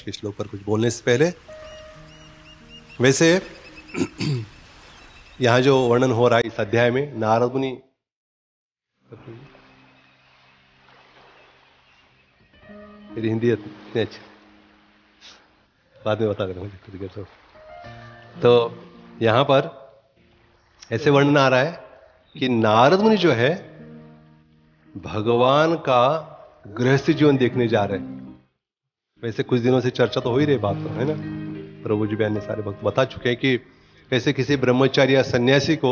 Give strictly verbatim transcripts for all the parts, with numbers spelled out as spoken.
के श्लोक पर कुछ बोलने से पहले, वैसे यहाँ जो वर्णन हो रहा है इस अध्याय में, नारद मुनि मेरी हिंदी इतनी अच्छी, बाद में बता देना मुझे। तो यहां पर ऐसे वर्णन आ रहा है कि नारद मुनि जो है भगवान का गृहस्थी जीवन देखने जा रहे हैं। वैसे कुछ दिनों से चर्चा तो हो ही रही बात तो, है ना। प्रभु जी बयान ने सारे भक्त बता चुके हैं कि कैसे किसी ब्रह्मचारी या सन्यासी को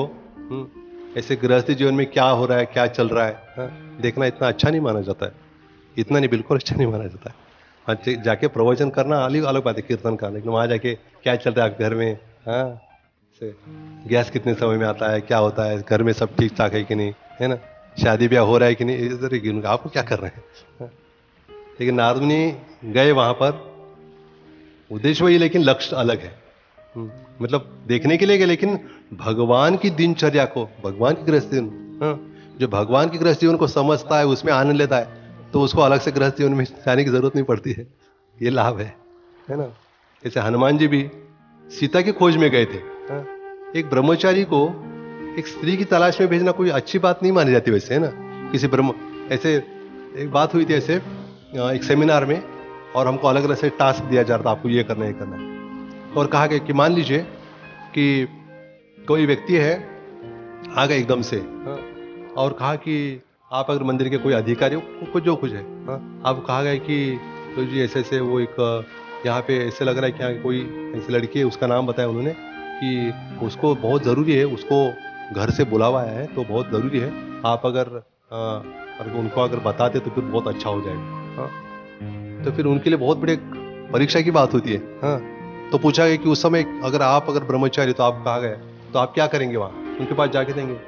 ऐसे गृहस्थी जीवन में क्या हो रहा है, क्या चल रहा है, हा? देखना इतना अच्छा नहीं माना जाता है। इतना नहीं, बिल्कुल अच्छा नहीं माना जाता है। हाँ, जाके प्रवचन करना अलग अलग बात है, कीर्तन करना, लेकिन वहां जाके क्या चल रहा है आपके घर में, हाँ से गैस कितने समय में आता है, क्या होता है, घर में सब ठीक ठाक है कि नहीं, है ना, शादी ब्याह हो रहा है कि नहीं, इस तरह की आपको क्या कर रहे हैं। लेकिन नारद मुनि गए वहां पर, उद्देश्य वही लेकिन लक्ष्य अलग है। मतलब देखने के लिए गए, लेकिन भगवान की दिनचर्या को, भगवान की गृहस्थी, जो भगवान की गृहस्थी जीवन को समझता है, उसमें आनंद लेता है, तो उसको अलग से गृहस्थ जीवन में जाने की जरूरत नहीं पड़ती है। ये लाभ है, है ना। जैसे हनुमान जी भी सीता की खोज में गए थे। हा? एक ब्रह्मचारी को एक स्त्री की तलाश में भेजना कोई अच्छी बात नहीं मानी जाती वैसे, है ना। किसी ब्रह्म, ऐसे एक बात हुई थी ऐसे एक सेमिनार में, और हमको अलग अलग से टास्क दिया जा रहा था, आपको ये करना है, ये करना है। और कहा गया कि मान लीजिए कि कोई व्यक्ति है आ गया एकदम से, हा? और कहा कि आप अगर मंदिर के कोई अधिकारी हो, कुछ जो कुछ है, हाँ, आपको कहा गया कि तो जी ऐसे ऐसे वो एक यहाँ पे ऐसे लग रहा है कि यहाँ कोई ऐसी लड़की है, उसका नाम बताया उन्होंने कि उसको बहुत ज़रूरी है, उसको घर से बुलावा आया है, तो बहुत ज़रूरी है, आप अगर आ, अगर उनको अगर बताते तो फिर बहुत अच्छा हो जाएगा। हाँ, तो फिर उनके लिए बहुत बड़े परीक्षा की बात होती है। हाँ, तो पूछा गया कि उस समय अगर आप अगर ब्रह्मचारी, तो आप कहा गए तो आप क्या करेंगे वहाँ, उनके पास जाके देंगे।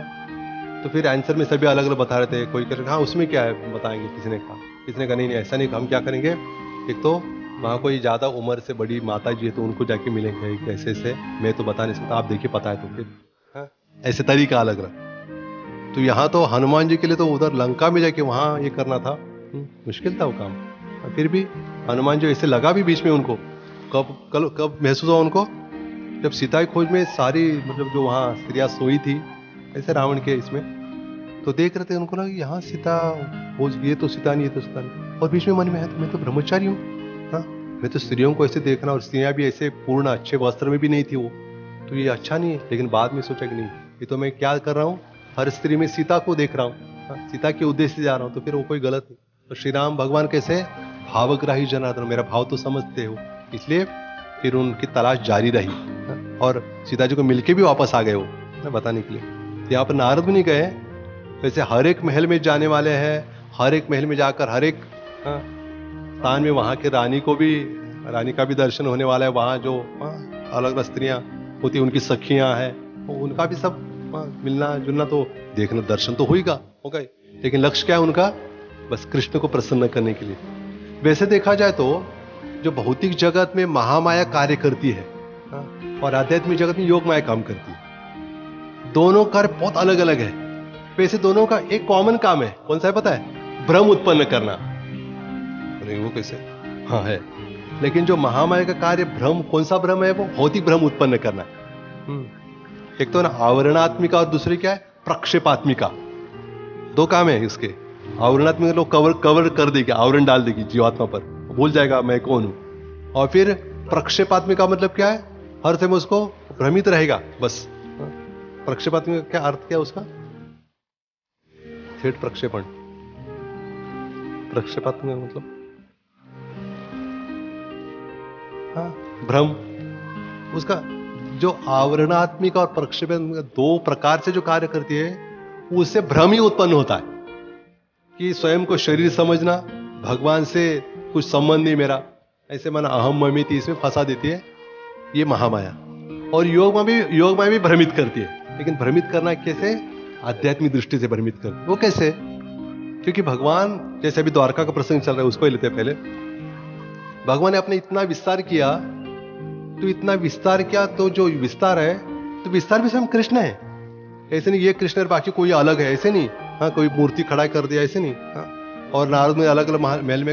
तो फिर आंसर में सभी अलग अलग बता रहे थे। कोई कह रहे हाँ उसमें क्या है बताएंगे, किसी ने कहा, किसी ने कहा नहीं नहीं ऐसा नहीं, हम क्या करेंगे, एक तो वहाँ कोई ज़्यादा उम्र से बड़ी माता जी है तो उनको जाके मिलेंगे, कैसे से मैं तो बता नहीं सकता, आप देखिए पता है तो फिर, हाँ, ऐसे तरीका अलग रहा। तो यहाँ तो हनुमान जी के लिए तो उधर लंका में जाके वहाँ ये करना था, मुश्किल था वो काम। फिर भी हनुमान जी ऐसे लगा भी बीच में उनको, कब कल कब महसूस हुआ उनको, जब सीता की खोज में सारी मतलब जो वहाँ स्त्रियाँ सोई थी ऐसे रावण के इसमें, तो देख रहे थे, उनको लगा यहाँ सीता हो, ये तो सीता नहीं, ये तो सीता नहीं, और बीच में मन में है तो मैं तो ब्रह्मचारी हूँ, हाँ, मैं तो स्त्रियों को ऐसे देखना, और स्त्रियाँ भी ऐसे पूर्ण अच्छे वस्त्र में भी नहीं थी वो, तो ये अच्छा नहीं है। लेकिन बाद में सोचा कि नहीं, ये तो मैं क्या कर रहा हूँ, हर स्त्री में सीता को देख रहा हूँ, हाँ, सीता के उद्देश्य से जा रहा हूँ, तो फिर वो कोई गलत नहीं। तो श्री राम भगवान कैसे भावग्राही जनार्दन, मेरा भाव तो समझते हो, इसलिए फिर उनकी तलाश जारी रही, हाँ, और सीता जी को मिलके भी वापस आ गए वो बताने के लिए। यहाँ पर नारद मुनि गए, वैसे हर एक महल में जाने वाले हैं, हर एक महल में जाकर हर एक स्थान में वहाँ के रानी को भी, रानी का भी दर्शन होने वाला है। वहाँ जो अलग अलग स्त्रियाँ होती, उनकी सखियाँ हैं, उनका भी सब मिलना जुलना, तो देखना दर्शन तो होगा होगा, लेकिन लक्ष्य क्या है उनका, बस कृष्ण को प्रसन्न करने के लिए। वैसे देखा जाए तो जो भौतिक जगत में महामाया कार्य करती है और आध्यात्मिक जगत में योग माया काम करती है, दोनों कार्य बहुत अलग अलग है। वैसे दोनों का एक कॉमन काम है, कौन सा है पता है, भ्रम उत्पन्न करना। अरे वो कैसे, हाँ है, लेकिन जो महामाया का कार्य भ्रम, कौन सा भ्रम है, वो भौतिक भ्रम उत्पन्न करना। एक तो ना आवरणात्मिका, और दूसरी क्या है, प्रक्षेपात्मिका। दो काम है इसके। आवरणात्मिका लोग कवर कवर कर देगी, आवरण डाल देगी जीवात्मा पर, भूल जाएगा मैं कौन हूं। और फिर प्रक्षेपात्मिका मतलब क्या है, हर समय उसको भ्रमित रहेगा बस। प्रक्षेपात्मिका क्या अर्थ क्या उसका, थेट प्रक्षेपण, प्रक्षेपात्मिका मतलब हाँ भ्रम। उसका जो आवरणात्मिक और प्रक्षेपण दो प्रकार से जो कार्य करती है, उससे भ्रम ही उत्पन्न होता है कि स्वयं को शरीर समझना, भगवान से कुछ संबंध नहीं मेरा, ऐसे माना अहम ममिति, इसमें फंसा देती है ये महामाया। और योग में भी योग में भी भ्रमित करती है, लेकिन भ्रमित करना कैसे, आध्यात्मिक दृष्टि से भ्रमित करती है। वो कैसे, क्योंकि भगवान, जैसे अभी द्वारका का प्रसंग चल रहा है उसको ही लेते हैं पहले। भगवान ने अपने इतना विस्तार किया, तो इतना विस्तार किया, तो जो विस्तार है, तो विस्तार भी स्वयं कृष्ण है। ऐसे नहीं ये कृष्ण और बाकी कोई अलग है, ऐसे नहीं, हाँ कोई मूर्ति खड़ा कर दिया, ऐसे नहीं। हाँ, और नारद में अलग अलग महल में गए,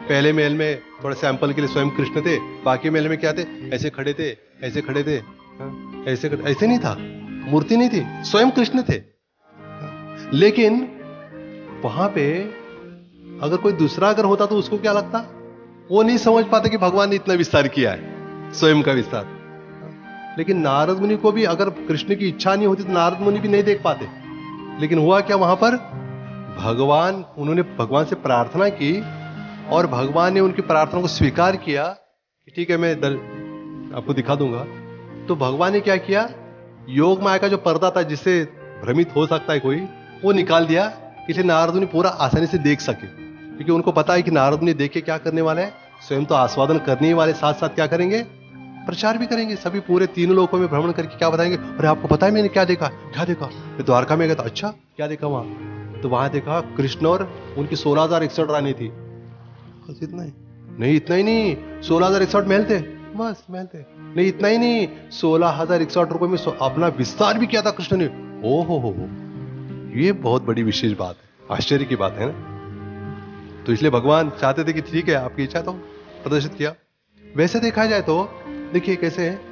पहले महल में थोड़ा सैंपल के लिए स्वयं कृष्ण थे, बाकी महल में क्या थे, ऐसे खड़े थे, ऐसे खड़े थे, हाँ, ऐसे खड़े, ऐसे नहीं था, मूर्ति नहीं थी, स्वयं कृष्ण थे। लेकिन वहां पे अगर कोई दूसरा अगर होता तो उसको क्या लगता, वो नहीं समझ पाता कि भगवान ने इतना विस्तार किया है, स्वयं का विस्तार। लेकिन नारद मुनि को भी अगर कृष्ण की इच्छा नहीं होती तो नारद मुनि भी नहीं देख पाते। लेकिन हुआ क्या वहां पर, भगवान, उन्होंने भगवान से प्रार्थना की और भगवान ने उनकी प्रार्थना को स्वीकार किया कि ठीक है मैं दल, आपको दिखा दूंगा। तो भगवान ने क्या किया, योग माया का जो पर्दा था जिससे भ्रमित हो सकता है कोई, वो निकाल दिया, इसलिए नारद मुनि पूरा आसानी से देख सके। क्योंकि उनको पता है कि नारद मुनि देख के क्या करने वाले हैं, स्वयं तो आस्वादन करने ही वाले, साथ साथ क्या करेंगे, प्रचार भी करेंगे। सभी पूरे तीनों लोगों में भ्रमण करके क्या बताएंगे, अरे आपको पता है मैंने क्या देखा, क्या देखा, मैं द्वारका में गया था, अच्छा क्या देखा वहां, तो वहां देखा कृष्ण और उनकी सोलह हजार इकसठ रानी थी। बस इतना ही नहीं, इतना ही नहीं, सोलह हजार इकसठ महल थे, बस महल थे नहीं, इतना ही नहीं, सोलह हजार इकसठ रुपए में अपना विस्तार भी किया था कृष्ण ने। ओ हो हो हो, ये बहुत बड़ी विशेष बात है, आश्चर्य की बात है ना। तो इसलिए भगवान चाहते थे कि ठीक है आपकी इच्छा, तो प्रदर्शित किया। वैसे देखा जाए तो देखिए कैसे है,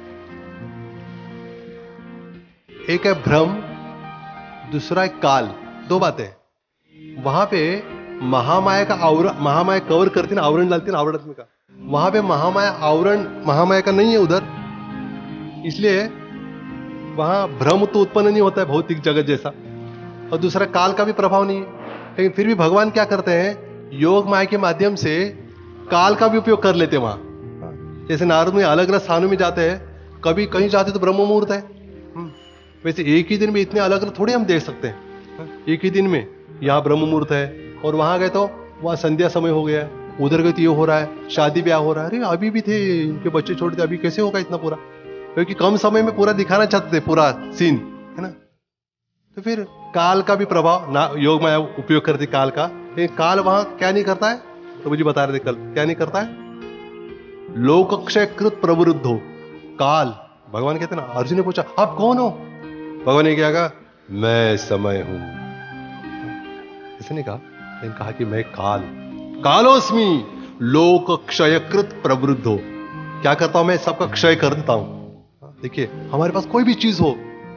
एक है भ्रम, दूसरा है काल, दो बातें। वहां पे महामाया का आवरण, महामाया कवर करती ना, आवरण डालती ना, आवरण का, वहां पे महामाया आवरण महामाया का नहीं है उधर, इसलिए वहां भ्रम तो उत्पन्न नहीं होता है भौतिक जगत जैसा, और दूसरा काल का भी प्रभाव नहीं है। लेकिन फिर भी भगवान क्या करते हैं, योग माया के माध्यम से काल का भी उपयोग कर लेते हैं वहां। जैसे नारद में अलग अलग स्थानों में जाते हैं, कभी कहीं जाते तो ब्रह्म मुहूर्त है, वैसे एक ही दिन में इतने अलग अलग थोड़े हम देख सकते हैं। एक ही दिन में यहाँ ब्रह्म मुहूर्त है, और वहां गए तो वहां संध्या समय हो गया है, उधर गए तो ये हो रहा है, शादी ब्याह हो रहा है, अरे अभी भी थे इनके बच्चे छोड़ दिए, अभी कैसे होगा इतना पूरा, क्योंकि कम समय में पूरा दिखाना चाहते थे पूरा सीन, है ना। तो फिर काल का भी प्रभाव ना, योग माया उपयोग करती काल का, लेकिन काल वहां क्या नहीं करता है, तो मुझे बता रहे थे कल, क्या नहीं करता है, लोकक्षयकृत प्रवृद्धो काल। भगवान कहते ना, अर्जुन ने पूछा आप कौन हो, भगवान ने क्या कहा, मैं समय हूं, ऐसे नहीं कहा, लेकिन कहा कि मैं काल, कालोस्मि लोक क्षयकृत प्रवृद्धो, क्या करता हूं मैं, सबका क्षय कर देता हूं। देखिए हमारे पास कोई भी चीज हो,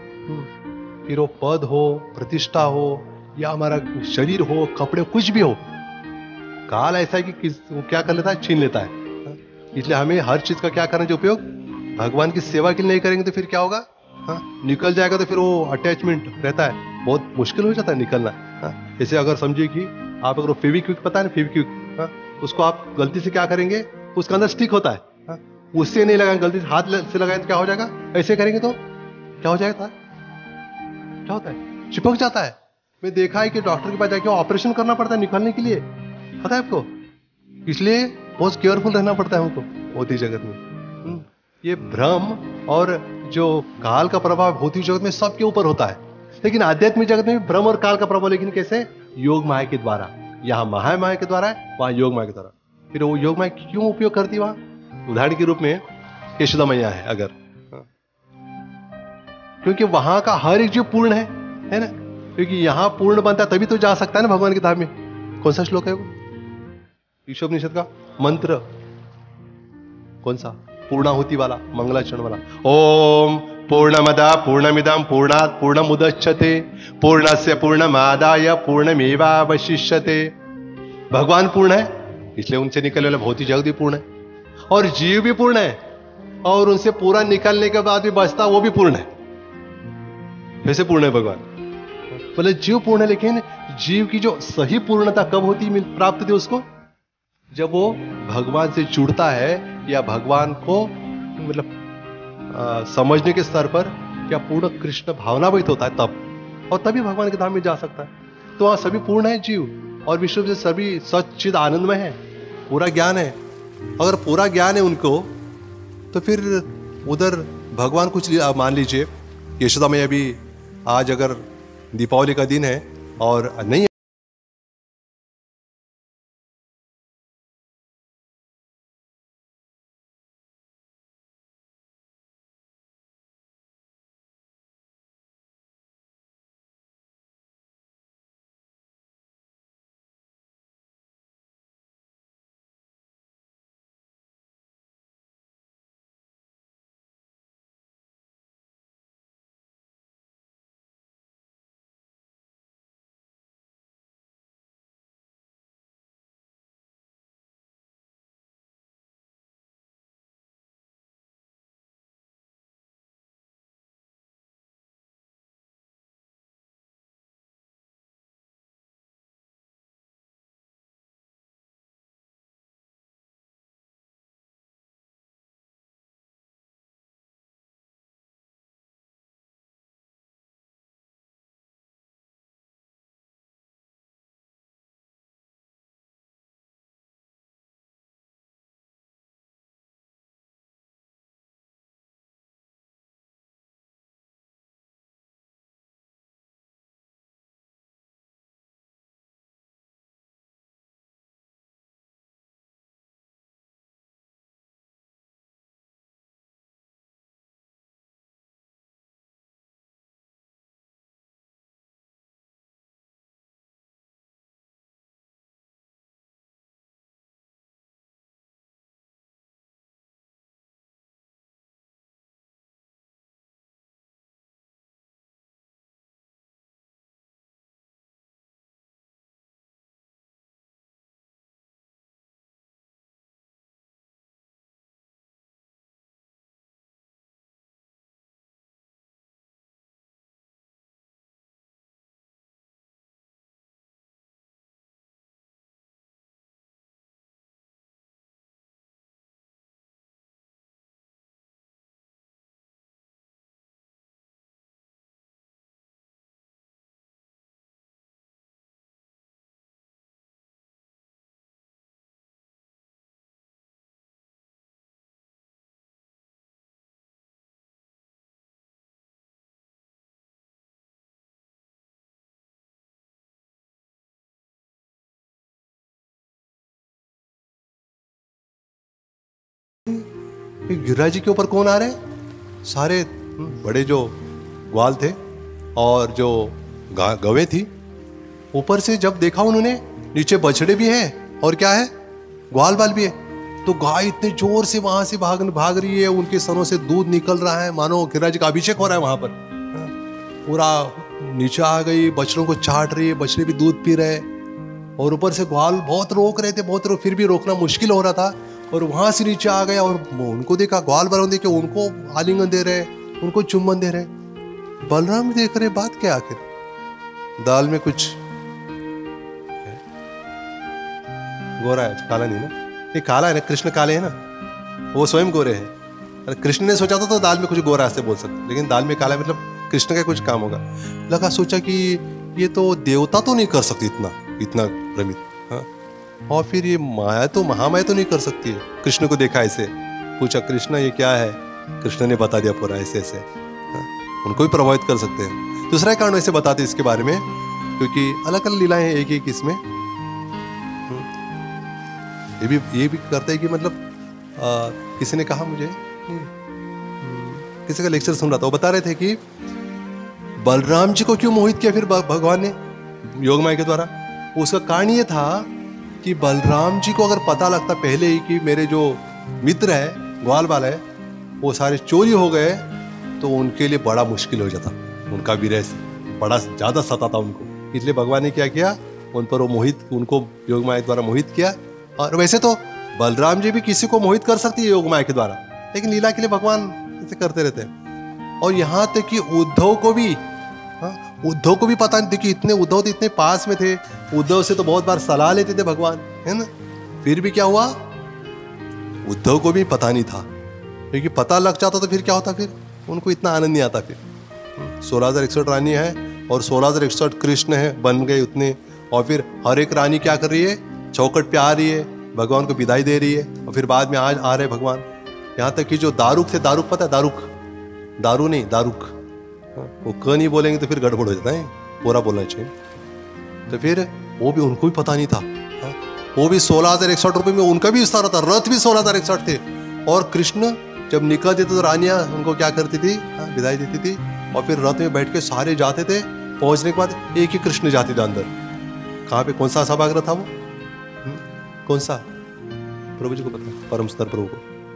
फिर वो पद हो, प्रतिष्ठा हो, या हमारा शरीर हो, कपड़े, कुछ भी हो, काल ऐसा है कि किस, वो क्या कर लेता है, छीन लेता है। इसलिए हमें हर चीज का क्या करना चाहिए उपयोग, भगवान की सेवा के लिए नहीं करेंगे तो फिर क्या होगा, हाँ, निकल जाएगा तो फिर वो अटैचमेंट रहता है, बहुत मुश्किल हो जाता है निकलना। हाँ, जैसे अगर समझिए कि आप अगर फेविक्विक पता है ना, फेविक्विक, हाँ, उसको आप गलती से क्या करेंगे, उसका अंदर स्टिक होता है, हाँ, उससे नहीं लगाएंगे, गलती से हाथ से लगाए तो क्या हो जाएगा, ऐसे करेंगे तो क्या हो जाएगा, क्या होता है, चिपक जाता है। मैं देखा है कि डॉक्टर के पास जाके ऑपरेशन करना पड़ता है निकालने के लिए, पता है आपको, इसलिए बहुत केयरफुल रहना पड़ता है हमको भौतिक जगत में। ये भ्रम और जो काल का प्रभाव भौतिक जगत में सबके ऊपर होता है, लेकिन आध्यात्मिक जगत में भी भ्रम और काल का प्रभाव, लेकिन कैसे, योग माया के द्वारा, यहां महा माया के द्वारा है, वहां योग माया के द्वारा। फिर वो योग माया क्यों उपयोग करती है वहां, उदाहरण के रूप में यशोदा मैया है अगर, क्योंकि वहां का हर एक जीव पूर्ण है, है ना, क्योंकि यहां पूर्ण बनता है तभी तो जा सकता है ना भगवान की धाम में। कौन सा श्लोक है वो, ईशोपनिषद का मंत्र, कौन सा, पूर्णाहुति वाला, मंगलाचरण वाला, ओम पूर्णमदा पूर्णमिदं पूर्णात् पूर्णमुदच्यते पूर्णस्य पूर्णमादाय पूर्णमेवावशिष्यते। भगवान पूर्ण है, इसलिए उनसे निकलने वाला भौतिक जगत भी पूर्ण है, और जीव भी पूर्ण है, और उनसे पूरा निकलने के बाद भी बचता वो भी पूर्ण है। वैसे पूर्ण है भगवान, बोले जीव पूर्ण है, लेकिन जीव की जो सही पूर्णता कब होती है, प्राप्त होती है उसको, जब वो भगवान से जुड़ता है, या भगवान को मतलब आ, समझने के स्तर पर क्या पूर्ण कृष्ण भावनावित होता है तब, और तभी भगवान के धाम में जा सकता है। तो वहां सभी पूर्ण है जीव, और विश्व से सभी सच्चिद आनंदमय है, पूरा ज्ञान है। अगर पूरा ज्ञान है उनको, तो फिर उधर भगवान कुछ मान लीजिए, यशोदा मैया भी आज अगर दीपावली का दिन है और नहीं गिरिराज जी के ऊपर कौन आ रहे? सारे बड़े जो ग्वाल थे और जो गवें थी, ऊपर से जब देखा उन्होंने नीचे बछड़े भी हैं और क्या है, ग्वाल बाल भी है, तो गाय इतने जोर से वहां से भाग भाग रही है, उनके सरों से दूध निकल रहा है, मानो गिरिराज जी का अभिषेक हो रहा है वहां पर। पूरा नीचे आ गई, बछड़ों को चाट रही है, बछड़े भी दूध पी रहे, और ऊपर से ग्वाल बहुत रोक रहे थे, बहुत रोक, फिर भी रोकना मुश्किल हो रहा था। और वहां से नीचे आ गया और उनको देखा, ग्वाल बलराम देखे, उनको आलिंगन दे रहे, उनको चुम्बन दे रहे। बलराम देख रहे, बात क्या आखिर, दाल में कुछ है? गोरा है, काला नहीं ना? ये काला है ना, कृष्ण काले है ना, वो स्वयं गोरे हैं। अरे कृष्ण ने सोचा था तो दाल में कुछ गोरा से बोल सकते, लेकिन दाल में काला मतलब कृष्ण का कुछ काम होगा। लगा, सोचा कि ये तो देवता तो नहीं कर सकती इतना इतना भ्रमित, हाँ? और फिर ये माया तो महामाया तो नहीं कर सकती है। कृष्ण को देखा ऐसे, पूछा कृष्ण ये क्या है? कृष्ण ने बता दिया पूरा ऐसे ऐसे, हाँ? उनको भी प्रभावित कर सकते हैं। दूसरा कारण ऐसे बताते इसके बारे में, क्योंकि अलग अलग लीलाएं हैं एक एक इसमें। ये भी ये भी करते हैं कि मतलब आ, किसी ने कहा मुझे, किसी का लेक्चर सुन रहा था, वो बता रहे थे कि बलराम जी को क्यों मोहित किया फिर भगवान ने योग माया के द्वारा। उसका कारण ये था कि बलराम जी को अगर पता लगता पहले ही कि मेरे जो मित्र है, ग्वाल बाल है, वो सारे चोरी हो गए, तो उनके लिए बड़ा मुश्किल हो जाता, उनका विरह बड़ा ज्यादा सताता उनको। इसलिए भगवान ने क्या किया, उन पर वो मोहित, उनको योग माया द्वारा मोहित किया। और वैसे तो बलराम जी भी किसी को मोहित कर सकती है योग माया के द्वारा, लेकिन लीला के लिए भगवान ऐसे करते रहते हैं। और यहाँ तक कि उद्धव को भी, हाँ, उद्धव को भी पता नहीं, देखिए इतने उद्धव तो इतने पास में थे, उद्धव से तो बहुत बार सलाह लेते थे भगवान, है ना, फिर भी क्या हुआ, उद्धव को भी पता नहीं था, क्योंकि पता लग जाता तो फिर क्या होता, फिर उनको इतना आनंद नहीं आता। फिर सोलह हजार इकसठ रानी है और सोलह हजार इकसठ कृष्ण है, बन गए उतने, और फिर हर एक रानी क्या कर रही है, चौकट पे आ रही है, भगवान को विदाई दे रही है, और फिर बाद में आज आ रहे भगवान। यहाँ तक कि जो दारुक थे, दारुक पता है, दारुक, दारू नहीं दारुक, वो क नहीं बोलेंगे तो फिर गड़बड़ हो जाता है, पूरा बोलना चाहिए। तो फिर वो भी, उनको भी पता नहीं था, वो भी सोलह हजार इकसठ रुपये में उनका भी विस्तार था, रथ भी सोलह हजार इकसठ थे। और कृष्ण जब निकलते थे तो रानियां उनको क्या करती थी, विदाई देती थी, और फिर रथ में बैठ के सारे जाते थे। पहुंचने के बाद एक ही कृष्ण जाते थे अंदर। कहाँ पे, कौन सा सभागृह था वो, कौन सा, प्रभु जी को पता, परम सुंदर प्रभु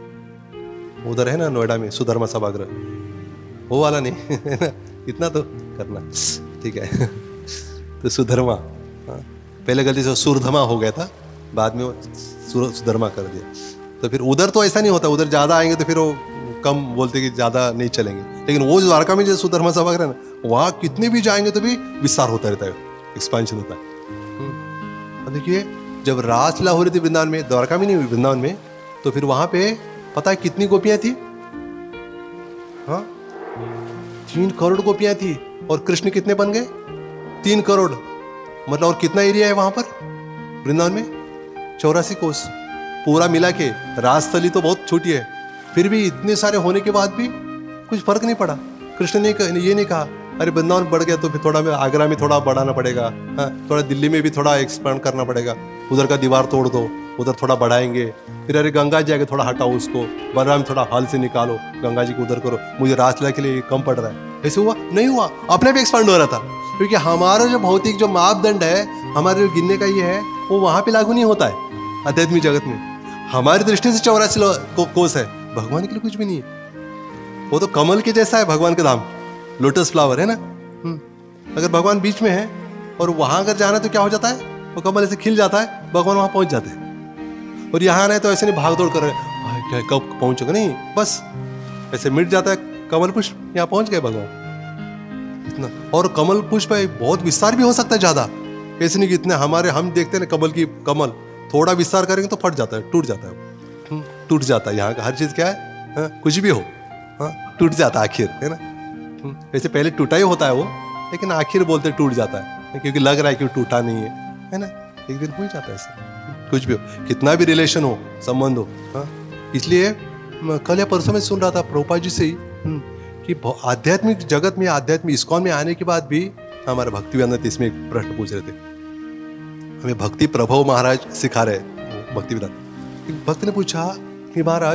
को, उधर है ना नोएडा में सुधर्मा सभागृह, वो वाला नहीं है ना, इतना तो करना ठीक है। तो सुधर्मा, हाँ, पहले गलती से सुरधमा हो गया था, बाद में वो सुधर्मा कर दिया। तो फिर उधर तो ऐसा नहीं होता, उधर ज्यादा आएंगे तो फिर वो कम बोलते कि ज्यादा नहीं चलेंगे, लेकिन वो द्वारका में जो सुधर्मा सभागृह है ना, वहां कितने भी जाएंगे तो भी विस्तार होता रहता है, एक्सपेंशन होता है। देखिए जब रासलीला हो रही थी वृंदावन में, द्वारका में नहीं हुई, वृंदावन में, तो फिर वहां पे पता है कितनी गोपियां थी, हाँ, तीन करोड़ गोपियां थी। और कृष्ण कितने बन गए, तीन करोड़, मतलब और कितना एरिया है वहां पर वृंदावन में, चौरासी कोस पूरा मिला के। राजस्थली तो बहुत छोटी है, फिर भी इतने सारे होने के बाद भी कुछ फर्क नहीं पड़ा। कृष्ण ने ये नहीं कहा अरे वृंदावन बढ़ गया तो फिर थोड़ा में आगरा में थोड़ा बढ़ाना पड़ेगा, हाँ, थोड़ा दिल्ली में भी थोड़ा एक्सपेंड करना पड़ेगा, उधर का दीवार तोड़ दो, उधर थोड़ा बढ़ाएंगे, फिर अरे गंगा जी आगे थोड़ा हटाओ उसको, बलराम थोड़ा हल से निकालो, गंगा जी को उधर करो, मुझे रासलीला के लिए कम पड़ रहा है। ऐसे हुआ नहीं हुआ, अपने भी एक्सपांड हो रहा था, क्योंकि हमारा जो भौतिक जो मापदंड है, हमारे जो गिनने का ये है, वो वहां पे लागू नहीं होता है आध्यात्मिक जगत में। हमारी दृष्टि से चौरासी कोस है, भगवान के लिए कुछ भी नहीं है। वो तो कमल के जैसा है भगवान का धाम, लोटस फ्लावर है ना। अगर भगवान बीच में है और वहां अगर जाना तो क्या हो जाता है, वो कमल ऐसे खिल जाता है, भगवान वहां पहुंच जाते हैं। और यहाँ नहीं तो ऐसे नहीं भाग दौड़ कर रहे क्या कब पहुंचोगे, नहीं, बस ऐसे मिट जाता है कमल पुष्प, यहाँ पहुंच गए भगवान इतना। और कमल पुष्प बहुत विस्तार भी हो सकता है ज्यादा, ऐसे नहीं कि इतने हमारे हम देखते हैं ना कमल की, कमल थोड़ा विस्तार करेंगे तो फट जाता है, टूट जाता है, टूट जाता है। यहाँ का हर चीज क्या है, हा? कुछ भी हो, हाँ, टूट जाता है आखिर, है ना। वैसे पहले टूटा ही होता है वो, लेकिन आखिर बोलते टूट जाता है, क्योंकि लग रहा है कि टूटा नहीं है, है ना, एक दिन हो ही जाता है ऐसा। कुछ भी हो, कितना भी रिलेशन हो, संबंध हो, हाँ। इसलिए कल या परसों में सुन रहा था प्रभुपाद जी से ही कि आध्यात्मिक जगत में, आध्यात्मिक इस्कॉन में आने के बाद भी हमारे भक्ति वेदांत इसमें एक प्रश्न पूछ रहे थे, हमें भक्ति प्रभव महाराज सिखा रहे भक्ति वेदांत। भक्त ने पूछा कि महाराज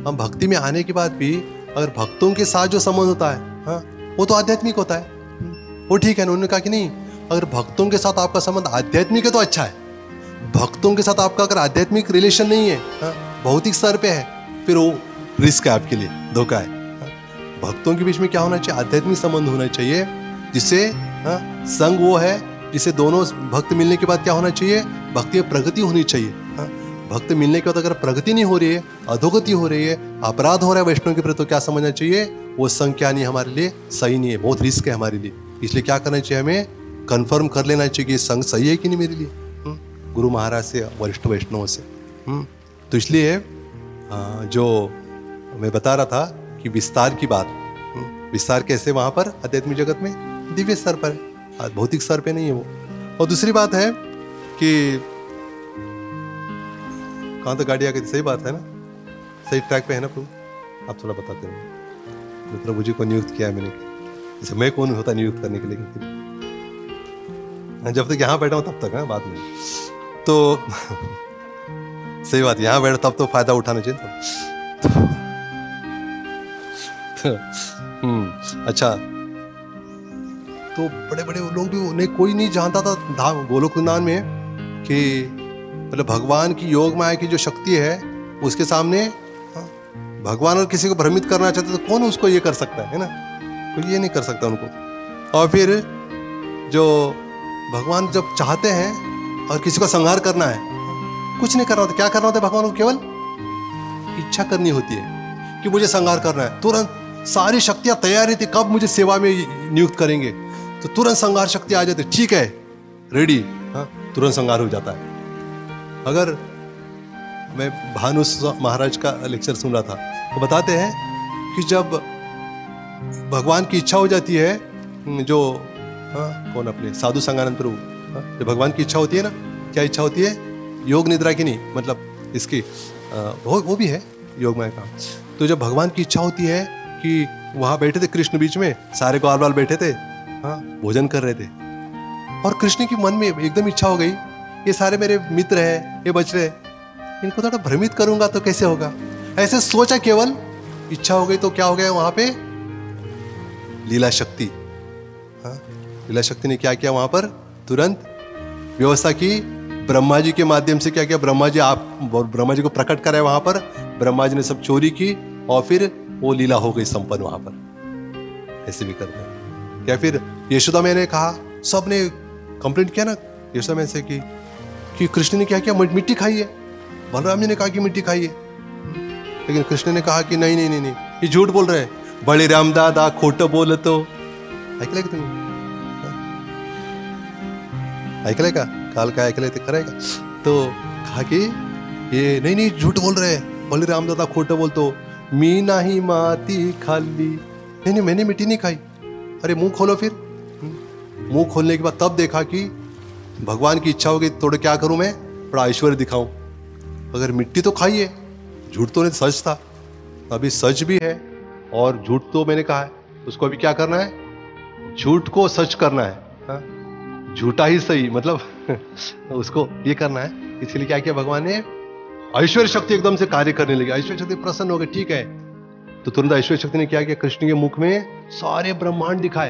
हम भक्ति में आने के बाद भी अगर भक्तों के साथ जो संबंध होता है, हाँ, वो तो आध्यात्मिक होता है, वो ठीक है। उन्होंने कहा कि नहीं, अगर भक्तों के साथ आपका संबंध आध्यात्मिक है तो अच्छा है। भक्तों के साथ आपका अगर आध्यात्मिक रिलेशन नहीं है, हाँ, भौतिक स्तर पे है, फिर वो रिस्क है आपके लिए, धोखा है। हाँ, भक्तों के बीच में क्या होना चाहिए? आध्यात्मिक संबंध होना चाहिए, जिससे हाँ, संग वो है जिससे दोनों भक्त मिलने के बाद क्या होना चाहिए? भक्ति में प्रगति होनी चाहिए। हाँ, भक्त मिलने के बाद अगर प्रगति नहीं हो रही है, अधोगति हो रही है, अपराध हो रहा है वैष्णव के प्रति, तो क्या समझना चाहिए? वो संग क्या नहीं, हमारे लिए सही नहीं है, बहुत रिस्क है हमारे लिए। इसलिए क्या करना चाहिए? हमें कंफर्म कर लेना चाहिए कि संग सही है कि नहीं मेरे लिए, गुरु महाराज से, वरिष्ठ वैष्णवों से। तो इसलिए जो मैं बता रहा था कि विस्तार की बात, विस्तार कैसे वहां पर आध्यात्मिक जगत में दिव्य स्तर पर है, भौतिक स्तर पे नहीं है वो। और दूसरी बात है कि कहाँ तो गाड़ी आ गई, सही बात है ना, सही ट्रैक पे है ना प्रभु? आप थोड़ा बताते हैं। प्रभु जी को नियुक्त किया है मैंने, जैसे मैं कौन होता नियुक्त करने के लिए, जब तक यहाँ बैठा हूँ तब तक है, बाद में तो सही बात, यहाँ बैठा तब तो फायदा उठाना चाहिए तो, तो, हम्म अच्छा। तो बड़े बड़े लोग भी, उन्हें कोई नहीं जानता था धाम गोलोक वृंदावन में कि मतलब भगवान की योग माया की जो शक्ति है उसके सामने, हाँ, भगवान और किसी को भ्रमित करना चाहते तो कौन उसको ये कर सकता है, है ना? कोई ये नहीं कर सकता उनको। और फिर जो भगवान जब चाहते हैं और किसी को संहार करना है, कुछ नहीं करना होता, क्या करना होता है भगवान को? केवल इच्छा करनी होती है कि मुझे संहार करना है। तुरंत सारी शक्तियां तैयार रहती, कब मुझे सेवा में नियुक्त करेंगे, तो तुरंत संहार शक्ति आ जाती, ठीक है रेडी, हाँ, तुरंत संहार हो जाता है। अगर मैं भानु महाराज का लेक्चर सुन रहा था, तो बताते हैं कि जब भगवान की इच्छा हो जाती है, जो हाँ, कौन अपने साधु संगानंद प्रभु, हाँ, जब भगवान की इच्छा होती है ना, क्या इच्छा होती है? योग निद्रा की नहीं, मतलब इसकी आ, वो वो भी है योग माया का। तो जब भगवान की इच्छा होती है कि वहाँ बैठे थे कृष्ण बीच में, सारे ग्वाल वाल बैठे थे, हाँ, भोजन कर रहे थे, और कृष्ण के मन में एकदम इच्छा हो गई, ये सारे मेरे मित्र हैं, ये बच रहे, इनको थोड़ा भ्रमित करूंगा तो कैसे होगा, ऐसे सोचा, केवल इच्छा हो गई। तो क्या हो गया वहां पे? लीला शक्ति, हाँ, लीला शक्ति ने क्या किया वहां पर? तुरंत व्यवस्था की, ब्रह्मा जी के माध्यम से क्या किया? ब्रह्मा जी आप ब्रह्मा जी को प्रकट कराए वहां पर, ब्रह्मा जी ने सब चोरी की और फिर वो लीला हो गई संपन्न वहां पर। ऐसे भी करते हैं क्या? फिर यशोदा मैंने कहा, सब ने कंप्लेंट किया ना यशोदा मैंने से कि कि कृष्ण ने क्या किया? मिट्टी खाई है। बलराम जी ने कहा कि मिट्टी खाई है, लेकिन कृष्ण ने कहा कि नहीं नहीं नहीं नहीं, ये झूठ बोल रहे हैं, बड़े राम दादा खोट बोल तो। ऐकलंय का तुम्ही? ऐकलंय का? काल काय ऐकलंय ते खरंय का? तो कहा कि ये नहीं नहीं झूठ बोल रहे हैं, बड़े राम दादा खोट बोलतो, मी नाही माती खाली, नहीं नहीं मैंने मिट्टी नहीं खाई। अरे मुंह खोलो फिर। मुंह खोलने के बाद तब देखा कि भगवान की इच्छा होगी, थोड़ा क्या करूं मैं, बड़ा ऐश्वर्य दिखाऊं। अगर मिट्टी तो खाई है, झूठ तो नहीं, सच था, अभी सच भी है और झूठ तो मैंने कहा है, उसको अभी क्या करना है? झूठ को सच करना है, हा? झूठा ही सही, मतलब उसको ये करना है। इसलिए क्या किया भगवान ने? ऐश्वर्य शक्ति एकदम से कार्य करने लगी, ऐश्वर्य शक्ति प्रसन्न हो गई, ठीक है। तो तुरंत ऐश्वर्य शक्ति ने क्या किया? कृष्ण के मुख में सारे ब्रह्मांड दिखाए।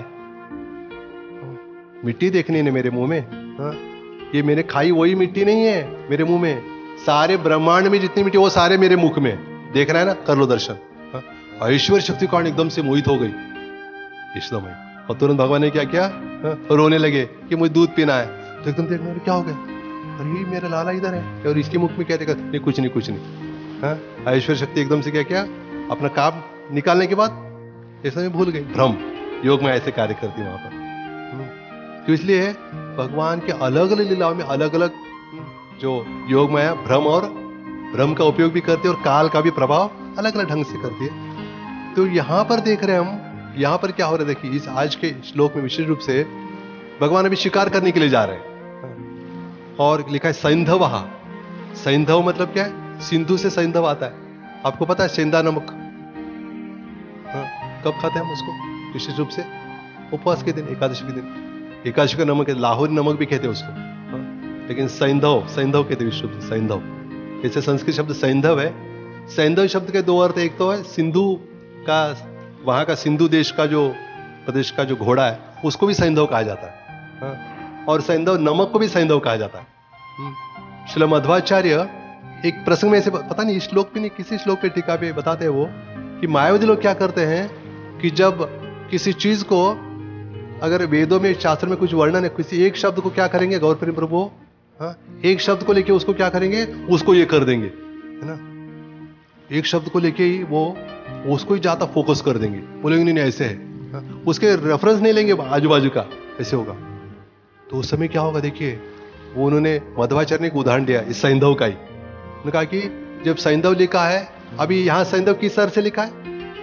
मिट्टी देखनी है मेरे मुंह में, हा? ये मैंने खाई वही मिट्टी नहीं है मेरे मुंह में, सारे ब्रह्मांड में जितनी मिट्टी वो सारे मेरे मुख में, देख रहा है ना, कर लो दर्शन। ऐश्वर्य शक्ति कारण एकदम से मोहित हो गई ईश्वरमय, और तुरंत भगवान ने क्या किया? हा? रोने लगे कि मुझे दूध पीना है। तो एकदम देखना क्या हो गया, अरे मेरा लाला इधर है, और इसके मुख में क्या देखा? नहीं कुछ नहीं कुछ नहीं। हाँ, ऐश्वर्य शक्ति एकदम से क्या किया? अपना काम निकालने के बाद ऐसा में भूल गई, भ्रम। योग में ऐसे कार्य करती है वहां पर। तो इसलिए भगवान के अलग अलग लीलाओं में अलग अलग जो योग माया भ्रम और भ्रम का उपयोग भी करती है, और काल का भी प्रभाव अलग अलग ढंग से करती है। तो यहां पर देख रहे हैं हम, यहां पर क्या हो रहा है देखिए, इस आज के श्लोक में विशेष रूप से भगवान अभी शिकार करने के लिए जा रहे हैं, और लिखा है सैंधव। सैंधव मतलब क्या है? सिंधु से सैंधव आता है, आपको पता है सेंधा नमक, हाँ, कब खाते हैं हम उसको? विशेष रूप से उपवास के दिन, एकादशी के दिन। एकादशी का नमक है, लाहौरी नमक भी कहते हैं उसको, हाँ? लेकिन सैंधव, सैंधव कहते हैं विशेष रूप से, सैंधव। जैसे संस्कृत शब्द सैंधव है, सैंधव शब्द के दो अर्थ, एक तो है सिंधु का, वहां का सिंधु देश का जो प्रदेश का जो घोड़ा है उसको भी सैंधव कहा जाता है, हाँ? और सैंधव नमक को भी सैंधव कहा जाता है। श्रील मध्वाचार्य एक प्रसंग में से, पता नहीं इस श्लोक पे नहीं किसी श्लोक पे टीका पे बताते हैं वो कि मायावादी लोग क्या करते हैं कि जब किसी चीज को, अगर वेदों में शास्त्र में कुछ वर्णन है, किसी एक शब्द को क्या करेंगे गौर प्रेम प्रभु, हाँ, एक शब्द को लेके उसको क्या करेंगे, उसको ये कर देंगे, है ना, एक शब्द को लेके ही वो उसको ही ज्यादा फोकस कर देंगे, बोलेंगे नहीं नहीं ऐसे है, हाँ? उसके रेफरेंस नहीं लेंगे आजू बाजू का, ऐसे होगा। तो उस समय क्या होगा देखिए, वो उन्होंने मध्वाचार्य ने एक उदाहरण दिया इस सैंधव का ही। उन्होंने कहा कि जब सैंधव लिखा है, अभी यहां सैंधव किस अर्थ से लिखा है,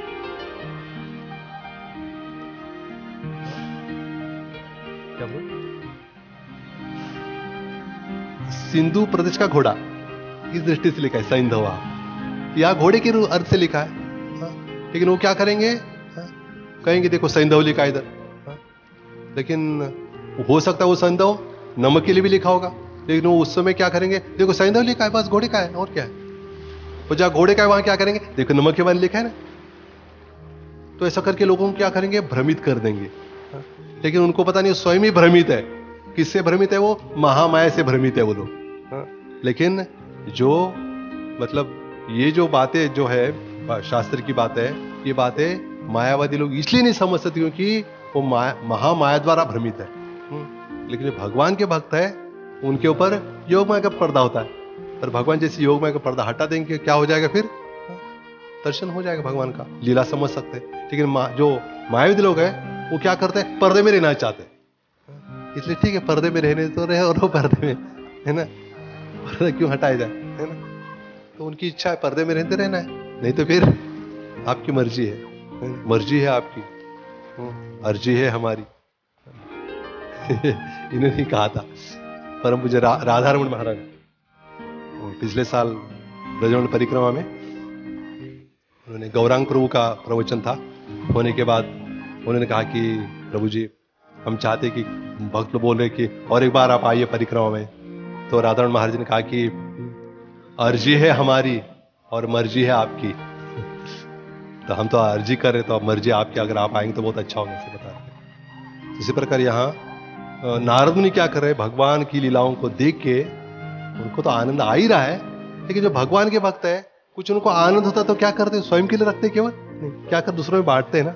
क्या बोल, सिंधु प्रदेश का घोड़ा, इस दृष्टि से लिखा है सैंधवा, या घोड़े के अर्थ से लिखा है, हाँ? लेकिन वो क्या करेंगे, हाँ? कहेंगे देखो सैंधव लिखा है इधर, हाँ? लेकिन हो सकता है वो सैंधव नमक के लिए भी लिखा होगा, लेकिन वो उस समय क्या करेंगे, देखो सैंधव लिखा है, बस घोड़े का है और क्या है, और जहां घोड़े का है वहां क्या करेंगे, देखो नमक के बारे में लिखा है ना। तो ऐसा करके लोगों को क्या करेंगे, भ्रमित कर देंगे, हाँ? लेकिन उनको पता नहीं स्वयं ही भ्रमित है। किससे भ्रमित है वो, महामाया से भ्रमित है वो लोग, हाँ? लेकिन जो मतलब ये जो बातें जो है शास्त्र की बातें, ये बातें मायावादी लोग इसलिए नहीं समझ सकते क्योंकि वो माया, महामाया द्वारा भ्रमित है। लेकिन जो भगवान के भक्त है उनके ऊपर योग माया का पर्दा होता है, और भगवान जैसे योग माया का पर्दा हटा देंगे क्या हो जाएगा, फिर दर्शन हो जाएगा भगवान का, लीला समझ सकते हैं। लेकिन मा, जो मायावादी लोग हैं वो क्या करते हैं, पर्दे में रहना चाहते हैं, इसलिए ठीक है पर्दे में रहने तो रहे, और वो पर्दे में, है ना, पर्दा क्यों हटाया जाए, है ना। तो उनकी इच्छा है पर्दे में रहते रहना है, नहीं तो फिर आपकी मर्जी है, मर्जी है आपकी, अर्जी है हमारी। इन्होंने कहा था परम पूज्य रा, राधारमण महाराज, पिछले साल ब्रजमंडल परिक्रमा में उन्होंने गौरांग प्रभु का प्रवचन था, होने के बाद उन्होंने कहा कि प्रभु जी हम चाहते कि भक्त लोग बोल रहे कि और एक बार आप आइए परिक्रमा में। तो राधारमण महाराज ने कहा कि अर्जी है हमारी और मर्जी है आपकी। तो हम तो अर्जी कर रहे, तो अब मर्जी आपकी, अगर आप आएंगे तो बहुत अच्छा होगा, ऐसे बता रहे। इसी प्रकार यहाँ नारद मुनि क्या कर रहे हैं, भगवान की लीलाओं को देख के उनको तो आनंद आ ही रहा है, लेकिन जो भगवान के भक्त है कुछ उनको आनंद होता तो क्या करते, स्वयं के लिए रखते केवल नहीं, क्या कर दूसरों में बांटते हैं ना,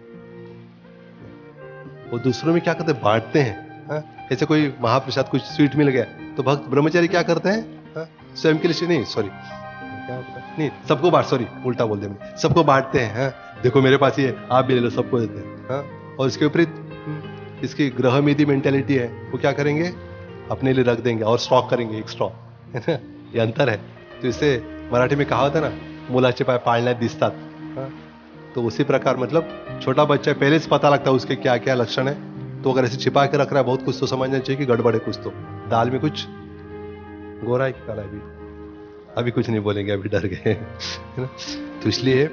वो दूसरों में क्या करते, बांटते हैं, हा? ऐसे कोई महाप्रसाद कुछ स्वीट मिल गया तो भक्त ब्रह्मचारी क्या करते हैं, हा? स्वयं के लिए नहीं, सॉरी क्या होता है, नहीं सबको बांट, सॉरी उल्टा बोल दिया मैंने, सबको बांटते हैं, हा? देखो मेरे पास ये आप भी ले लो, सबको देते हैं, हा? और इसके विपरीत इसकी ग्रहमेधी मेंटेलिटी है, वो क्या करेंगे, अपने लिए रख देंगे और स्टॉक करेंगे एक्स्ट्रा, है ना, ये अंतर है। तो इससे मराठी में कहा होता है ना, मुलाचे पाय पाळण्यात दिसतात, तो उसी प्रकार मतलब छोटा बच्चा पहले से पता लगता है उसके क्या क्या लक्षण है, तो अगर ऐसे छिपा के रख रहा है बहुत कुछ तो समझना चाहिए कि गड़बड़ है, कुछ तो दाल में कुछ गोरा है कि काला है, अभी अभी कुछ नहीं बोलेंगे, अभी डर गए, है ना। तो इसलिए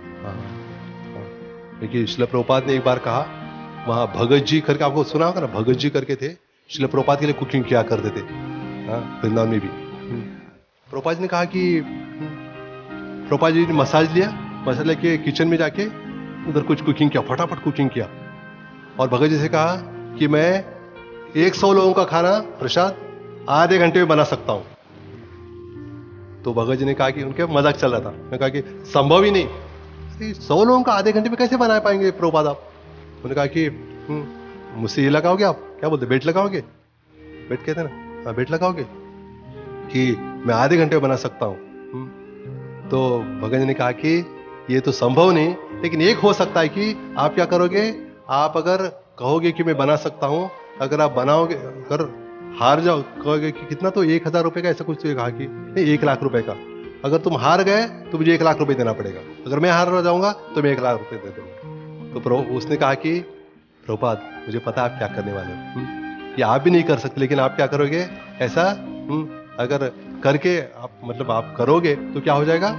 देखिए श्रील प्रभुपाद ने एक बार कहा, वहां भगत जी करके, आपको सुना होगा ना, भगत जी करके थे, श्रील प्रभुपाद के लिए कुकिंग किया करते थे, वृंदावन में भी। प्रभुपाद जी ने कहा कि प्रभुपाद जी ने मसाज लिया, मसाज लेके किचन में जाके उधर कुछ कुकिंग किया, फटाफट कुकिंग किया, और भगत जी से कहा कि मैं एक सौ लोगों का खाना प्रसाद आधे घंटे में बना सकता हूं। तो भगत जी ने कहा कि उनके मजाक चल रहा था, मैं कहा कि संभव ही नहीं, सौ लोगों का आधे घंटे में कैसे बना पाएंगे प्रभुपाद आप। उन्होंने कहा कि मुझसे ये लगाओगे, आप क्या बोलते, बेट लगाओगे, बेट कहते हैं ना, हाँ बेट लगाओगे कि मैं आधे घंटे में बना सकता हूं। तो भगत जी ने कहा कि ये तो संभव नहीं, लेकिन एक हो सकता है कि आप क्या करोगे, आप अगर कहोगे कि मैं बना सकता हूं, अगर आप बनाओगे, अगर हार जाओ, कहोगे कि कितना, तो एक हजार रुपए का ऐसा कुछ, तो कहा कि नहीं एक लाख रुपए का, अगर तुम हार गए तो मुझे एक लाख रुपए देना पड़ेगा, अगर मैं हार जाऊंगा तो मैं एक लाख रुपए दे दूंगा। तो उसने कहा कि प्रभुपाद मुझे पता आप क्या करने वाले हो, ये आप भी नहीं कर सकते, लेकिन आप क्या करोगे ऐसा, अगर करके आप मतलब आप करोगे तो क्या हो जाएगा,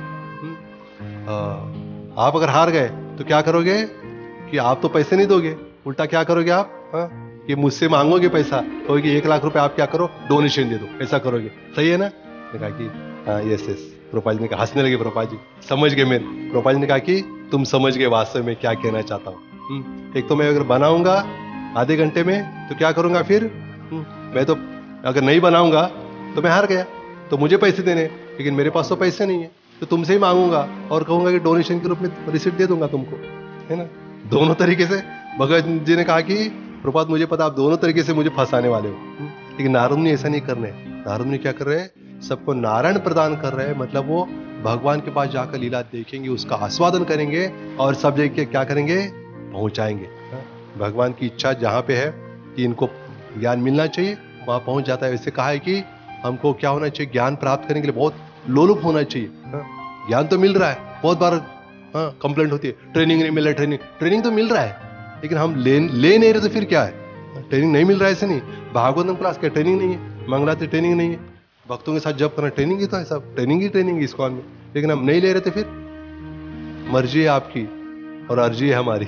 आ, आप अगर हार गए तो क्या करोगे कि आप तो पैसे नहीं दोगे, उल्टा क्या करोगे आप, हा? कि मुझसे मांगोगे पैसा, कहोगे एक लाख रुपए आप क्या करो डोनेशन दे दो, ऐसा करोगे, सही है ना। कहा कि हाँ यस यस प्रभुपाद जी ने कहा, हंसने लगे प्रभुपाद जी, समझ गए मेरे। प्रभुपाद जी ने कहा कि तुम समझ गए वास्तव में क्या कहना चाहता हूँ। एक तो मैं अगर बनाऊंगा आधे घंटे में तो क्या करूंगा फिर, मैं तो अगर नहीं बनाऊंगा तो मैं हार गया, तो मुझे पैसे देने, लेकिन मेरे पास तो पैसे नहीं है, तो तुमसे ही मांगूंगा और कहूंगा कि डोनेशन के रूप में रिसिप्ट दे दूंगा तुमको, है ना। दोनों तरीके से भगत जी ने कहा कि प्रभुपाद मुझे पता आप दोनों तरीके से मुझे फंसाने वाले हो, लेकिन नारद मुनि ऐसा नहीं करने। नारद मुनि क्या कर रहे हैं, सबको नारायण प्रदान कर रहे हैं, मतलब वो भगवान के पास जाकर लीला देखेंगे, उसका आस्वादन करेंगे और सब जगह क्या करेंगे, पहुंचाएंगे। भगवान की इच्छा जहां पे है कि इनको ज्ञान मिलना चाहिए वहां पहुंच जाता है। वैसे कहा है कि हमको क्या होना चाहिए, ज्ञान प्राप्त करने के लिए बहुत लोलुप होना चाहिए। ज्ञान तो मिल रहा है, बहुत बार हाँ कंप्लेंट होती है ट्रेनिंग नहीं मिल रहा है, ट्रेनिंग ट्रेनिंग तो मिल रहा है, लेकिन हम ले ले नहीं रहे तो फिर क्या है, ट्रेनिंग नहीं मिल रहा है ऐसे नहीं। भागवतम क्लास क्या ट्रेनिंग नहीं है, मंगलाती ट्रेनिंग नहीं है, भक्तों के साथ जब करना ट्रेनिंग ही तो है, सब ट्रेनिंग ही ट्रेनिंग इस्कॉन में, लेकिन हम नहीं ले रहे थे। फिर मर्जी है आपकी और अर्जी है हमारी,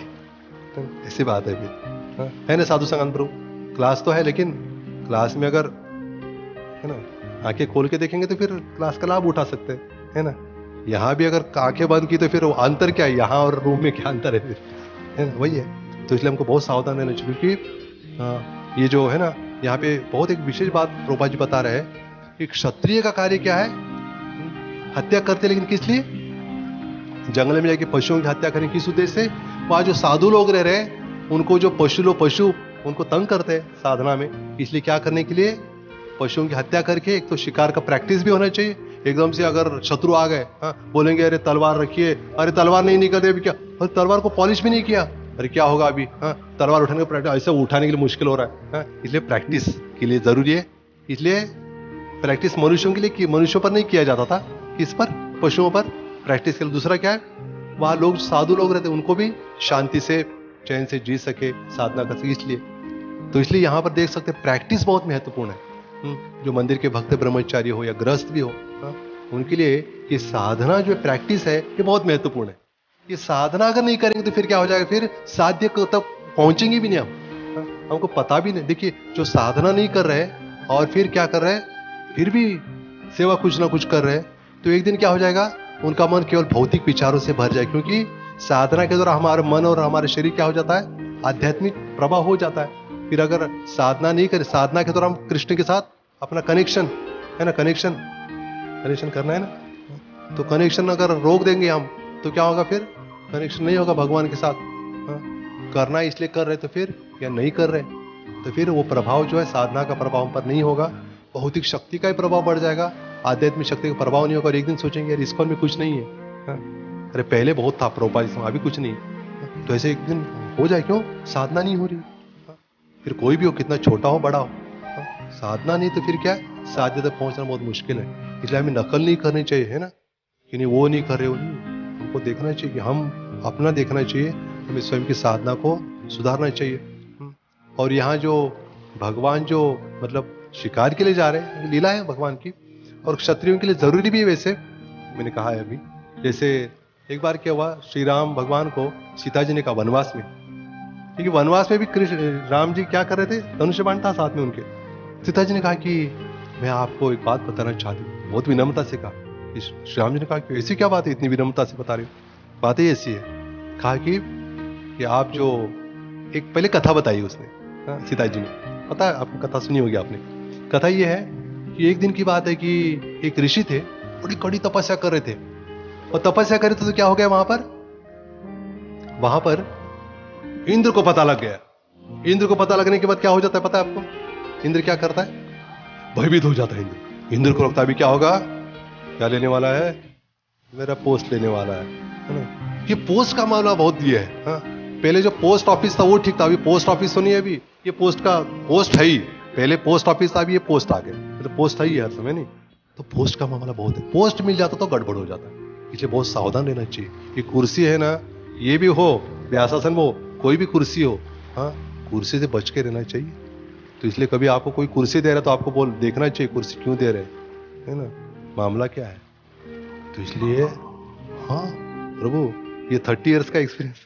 ऐसी बात है फिर, है ना। साधु संगत प्रभु क्लास तो है, लेकिन क्लास में अगर है ना आंखें खोल के देखेंगे तो फिर क्लास का लाभ उठा सकते हैं, है ना। यहाँ भी अगर आंखें बंद की तो फिर अंतर क्या है, यहाँ और रूम में क्या अंतर है फिर, है ना, वही है। तो इसलिए हमको बहुत सावधान रहना चाहिए, क्योंकि ये जो है ना यहाँ पे बहुत एक विशेष बात प्रभुपाद जी बता रहे हैं, एक क्षत्रिय का कार्य क्या है, हत्या करते, लेकिन किस लिए, जंगल में जाके पशुओं की हत्या करें, किस उद्देश्य से, वहां जो साधु लोग रह रहे हैं उनको जो पशु लोग पशु उनको तंग करते हैं साधना में, इसलिए क्या करने के लिए पशुओं की हत्या करके, एक तो शिकार का प्रैक्टिस भी होना चाहिए। एकदम से अगर शत्रु आ गए, हाँ बोलेंगे अरे तलवार रखिए, अरे तलवार नहीं निकलते अभी क्या, अरे तलवार को पॉलिश भी नहीं किया, अरे क्या होगा अभी, हाँ तलवार उठाने का प्रैक्टिस, ऐसे उठाने के लिए मुश्किल हो रहा है, हाँ इसलिए प्रैक्टिस के लिए जरूरी है। इसलिए प्रैक्टिस मनुष्यों के लिए की, मनुष्यों पर नहीं किया जाता था, किस पर, पशुओं पर प्रैक्टिस के लिए। दूसरा क्या है, वहां लोग साधु लोग रहते उनको भी शांति से चैन से जी सके, साधना कर सके, इसलिए। तो इसलिए यहां पर देख सकते प्रैक्टिस बहुत महत्वपूर्ण है। जो मंदिर के भक्त ब्रह्मचारी हो या गृहस्थ भी हो, उनके लिए ये साधना जो प्रैक्टिस है ये बहुत महत्वपूर्ण है। ये साधना अगर नहीं करेंगे तो फिर क्या हो जाएगा, फिर साध्य को तक पहुंचेंगे भी नहीं हम, हमको पता भी नहीं। देखिए जो साधना नहीं कर रहे और फिर क्या कर रहे हैं, फिर भी सेवा कुछ ना कुछ कर रहे हैं, तो एक दिन क्या हो जाएगा, उनका मन केवल भौतिक विचारों से भर जाए, क्योंकि साधना के द्वारा हमारे मन और हमारे शरीर क्या हो जाता है, आध्यात्मिक प्रभाव हो जाता है। फिर अगर साधना नहीं करें, साधना के द्वारा हम कृष्ण के साथ अपना कनेक्शन है ना, कनेक्शन कनेक्शन करना है ना, तो कनेक्शन अगर रोक देंगे हम तो क्या होगा, फिर कनेक्शन नहीं होगा भगवान के साथ। हाँ? करना इसलिए कर रहे तो फिर या नहीं कर रहे तो फिर वो प्रभाव जो है साधना का प्रभाव हम पर नहीं होगा, भौतिक शक्ति का ही प्रभाव बढ़ जाएगा, आध्यात्मिक शक्ति का प्रभाव नहीं होगा। और एक दिन सोचेंगे यार इस्कॉन में कुछ नहीं है, हाँ? अरे पहले बहुत था प्रभुपाद, अभी कुछ नहीं, हाँ? तो ऐसे एक दिन हो जाए, क्यों, साधना नहीं हो रही। हाँ? फिर कोई भी हो, कितना छोटा हो बड़ा हो, हाँ? साधना नहीं तो फिर क्या है, साध्य तक पहुंचना बहुत मुश्किल है। इसलिए हमें नकल नहीं करनी चाहिए, है ना, कि नहीं वो नहीं कर रहे, वो नहीं, हमको देखना चाहिए कि हम अपना देखना चाहिए, हमें स्वयं की साधना को सुधारना चाहिए। और यहाँ जो भगवान जो मतलब शिकार के लिए जा रहे हैं, लीला है भगवान की, और क्षत्रियों के लिए जरूरी भी है। वैसे मैंने कहा है अभी, जैसे एक बार क्या हुआ, श्री राम भगवान को सीता जी ने कहा वनवास में, क्योंकि वनवास में भी कृष्ण राम जी क्या कर रहे थे, धनुष बाण था साथ में उनके। सीता जी ने कहा कि मैं आपको एक बात बताना चाहती हूँ, बहुत विनम्रता से कहा। श्री राम जी ने कहा कि ऐसी क्या बात है, इतनी विनम्रता से बता रही हो, बात ही ऐसी है। कहा कि, कि आप जो एक पहले कथा बताई उसने, हाँ, सीता जी ने, पता है आपको कथा सुनी होगी आपने। कथा ये है कि एक दिन की बात है कि एक ऋषि थे, बड़ी कड़ी तपस्या कर रहे थे, और तपस्या कर रहे थे तो क्या हो गया, वहां पर वहां पर इंद्र को पता लग गया। इंद्र को पता लगने के बाद क्या हो जाता है पता है आपको, इंद्र क्या करता है, भयभीत हो जाता है इंद्र। इंद्र को लगता है अभी क्या होगा, क्या लेने वाला है, मेरा पोस्ट लेने वाला है, है ना। ये पोस्ट का मामला बहुत ये है, हाँ? पहले जो पोस्ट ऑफिस था वो ठीक था, अभी पोस्ट ऑफिस तो नहीं है, अभी ये पोस्ट का पोस्ट है ही, पहले पोस्ट ऑफिस था, अभी ये पोस्ट आ गया, तो पोस्ट है ही हर समय, नहीं तो पोस्ट का मामला बहुत है। पोस्ट मिल जाता तो गड़बड़ हो जाता है, इसलिए बहुत सावधान रहना चाहिए। ये कुर्सी है ना, ये भी हो व्यासासन हो, कोई भी कुर्सी हो, हाँ कुर्सी से बच के रहना चाहिए। तो इसलिए कभी आपको कोई कुर्सी दे रहा है तो आपको बोल देखना चाहिए कुर्सी क्यों दे रहे हैं, है ना, मामला क्या है। तो इसलिए हाँ प्रभु, ये थर्टी इयर्स का एक्सपीरियंस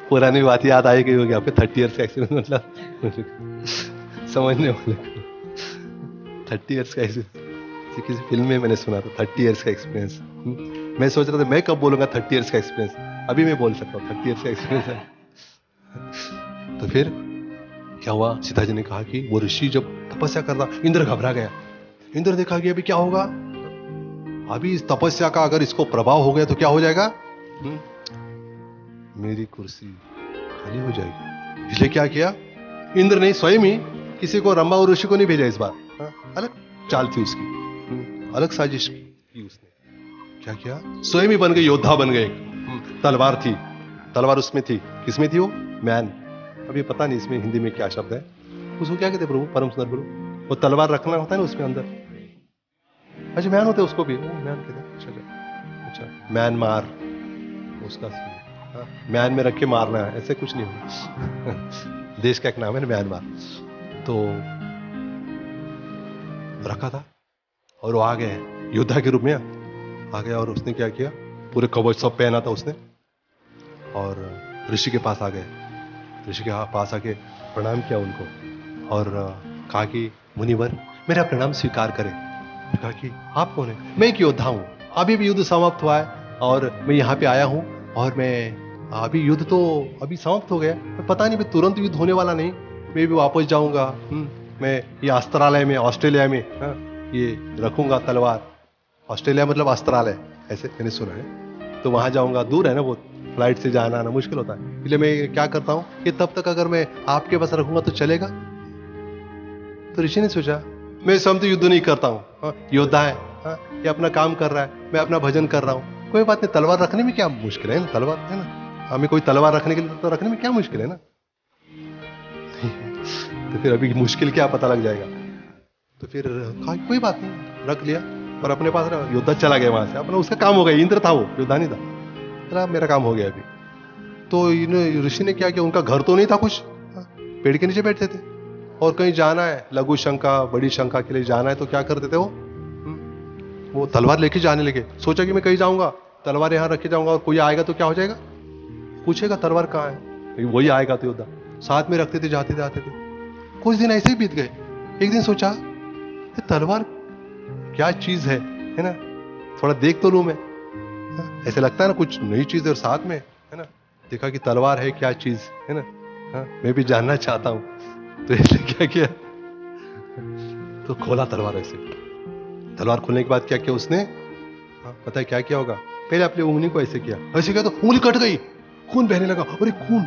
पुरानी बात याद आई गई होगी आपके, थर्टी ईयर्स का एक्सपीरियंस मतलब समझने वाले थर्टी ईयर्स का एक्सपीरियंस किसी फिल्म में मैंने सुना था, थर्टी ईयर्स का एक्सपीरियंस। मैं सोच रहा था मैं कब बोलूंगा थर्टी ईयर्स का एक्सपीरियंस, अभी मैं बोल सकता हूँ थर्टी ईयर्स का एक्सपीरियंस है। तो फिर क्या हुआ, सीता जी ने कहा कि वो ऋषि जब तपस्या कर रहा, इंद्र घबरा गया। इंद्र देखा कि अभी क्या होगा, अभी इस तपस्या का अगर इसको प्रभाव हो गया तो क्या हो जाएगा, हुँ? मेरी कुर्सी खाली हो जाएगी। इसलिए क्या किया इंद्र ने, स्वयं ही किसी को, रंभा और ऋषि को नहीं भेजा इस बार। हा? अलग चाल थी उसकी, हुँ? अलग साजिश की उसने। क्या किया, स्वयं ही बन गए, योद्धा बन गए। तलवार थी, तलवार उसमें थी, किसमें थी वो, मैन। अभी पता नहीं इसमें हिंदी में क्या शब्द है, उसको क्या कहते प्रभु, परम सुंदर प्रभु, वो तलवार रखना होता है ना उसमें अंदर, अच्छा मैन होते उसको भी मैन कहते हैं। अच्छा अच्छा मैन मार उसका हाँ, म्यान में रख के मारना है, ऐसे कुछ नहीं होगा। देश का एक नाम है ना म्यांमार। तो रखा था और वो आ गए योद्धा के रूप में आ गया, और उसने क्या किया, पूरे कवच सब पहना था उसने, और ऋषि के पास आ गए। ऋषि के पास आके प्रणाम किया उनको और कहा कि मुनिवर मेरा प्रणाम स्वीकार करें। कहा कि आप कौन है, मैं एक योद्धा हूं, अभी भी युद्ध समाप्त हुआ है और मैं यहाँ पे आया हूं, और मैं अभी युद्ध तो अभी समाप्त हो गया, मैं पता नहीं, मैं तुरंत युद्ध होने वाला नहीं, मैं भी वापस जाऊंगा, मैं ये अस्त्रालय में, ऑस्ट्रेलिया में हा? ये रखूंगा तलवार। ऑस्ट्रेलिया मतलब अस्त्रालय, ऐसे मैंने सुना है। तो वहां जाऊंगा, दूर है ना बहुत, फ्लाइट से जाना आना मुश्किल होता है, इसलिए मैं क्या करता हूं कि तब तक अगर मैं आपके पास रखूंगा तो चलेगा। तो ऋषि ने सोचा मैं स्वयं तो युद्ध नहीं करता हूं, योद्धा है, ये अपना काम कर रहा है, मैं अपना भजन कर रहा हूं, कोई बात नहीं, तलवार रखने में क्या मुश्किल है ना, तलवार है ना, हमें कोई तलवार रखने के लिए तो रखने में क्या मुश्किल है ना। तो फिर अभी मुश्किल क्या पता लग जाएगा। तो फिर कहा कोई बात नहीं, रख लिया और अपने पास रहा। योद्धा चला गया वहां से, अपना उसका काम हो गया, इंद्र था वो, योद्धा नहीं था, मेरा काम हो गया अभी। तो ऋषि ने क्या किया, उनका घर तो नहीं था कुछ, पेड़ के नीचे बैठते थे, और कहीं जाना है, लघु शंका बड़ी शंका के लिए जाना है, तो क्या करते थे वो वो तलवार लेके जाने लगे। सोचा कि मैं कहीं जाऊंगा, तलवार यहां रख के जाऊंगा, और कोई आएगा तो क्या हो जाएगा, पूछेगा तलवार कहाँ है, वही आएगा तो योद्धा। साथ में रखते थे, जाते थे आते थे। कुछ दिन ऐसे ही बीत गए। एक दिन सोचा तलवार क्या चीज है है ना, थोड़ा देख तो लूं मैं, ऐसे लगता है ना कुछ नई चीज है और साथ में है ना, देखा कि तलवार है क्या चीज है ना, हा? मैं भी जानना चाहता हूं। तो इसलिए क्या किया, तो खोला तलवार। ऐसे तलवार खोलने के बाद क्या किया उसने, हाँ, पता है क्या किया होगा, पहले अपनी उंगली को ऐसे किया, ऐसे किया तो उंगली कट गई, खून बहने लगा, अरे खून,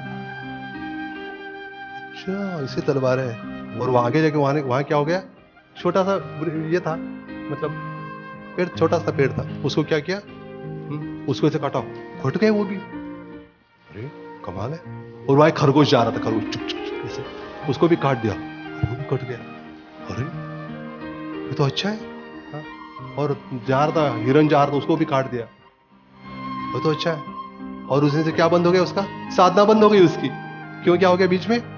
अच्छा इसे तलवार है। और वहां आगे जाके वहां वहां क्या हो गया, छोटा सा ये था, मतलब पेड़, छोटा सा पेड़ था, उसको क्या किया, उसको ऐसे काटा, कट गए वो भी, अरे कमाल है। और वहां खरगोश जा रहा था, खरगोश चुप चुप ऐसे, उसको भी काट दिया, वो भी कट गया, अरे ये तो अच्छा है। हाँ? और जा रहा था, हिरन जा रहा था, उसको भी काट दिया, वो तो अच्छा है। और उसने से क्या बंद हो गया, उसका साधना बंद हो गई उसकी। क्यों, क्या हो गया बीच में,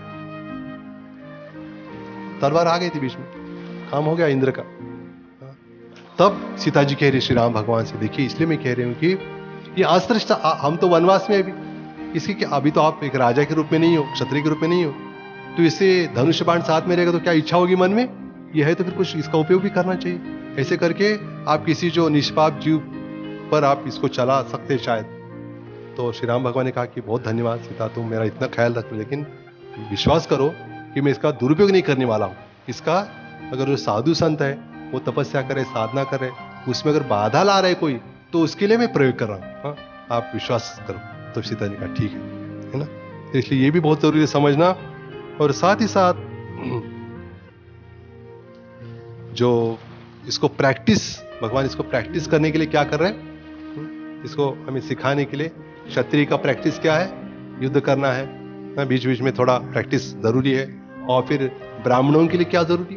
तलवार आ गई थी बीच में, काम हो गया इंद्र का। तब सीता जी कह रही श्री राम भगवान से, देखिए इसलिए मैं कह रही हूं कि ये अस्त्र, हम तो वनवास में अभी, इसकी क्या, अभी तो आप एक राजा के रूप में नहीं हो, क्षत्रिय के रूप में नहीं हो, तो इससे धनुष बाण साथ में रहेगा तो क्या इच्छा होगी मन में, यह है तो फिर कुछ इसका उपयोग भी करना चाहिए। ऐसे करके आप किसी जो निष्पाप जीव पर आप इसको चला सकते शायद। तो श्री राम भगवान ने कहा कि बहुत धन्यवाद सीता, तुम मेरा इतना ख्याल रख, लेकिन विश्वास करो कि मैं इसका दुरुपयोग नहीं करने वाला हूं। इसका अगर जो साधु संत है वो तपस्या करे, साधना करे, उसमें अगर बाधा ला रहे कोई, तो उसके लिए मैं प्रयोग कर रहा हूं, हाँ? आप विश्वास करो। तो सीता जी कहा ठीक है, है ना। इसलिए ये भी बहुत जरूरी है समझना। और साथ ही साथ जो इसको प्रैक्टिस, भगवान इसको प्रैक्टिस करने के लिए क्या कर रहे हैं, इसको हमें सिखाने के लिए। क्षत्रिय का प्रैक्टिस क्या है, युद्ध करना है, ना बीच बीच में थोड़ा प्रैक्टिस जरूरी है। और फिर ब्राह्मणों के लिए क्या जरूरी है,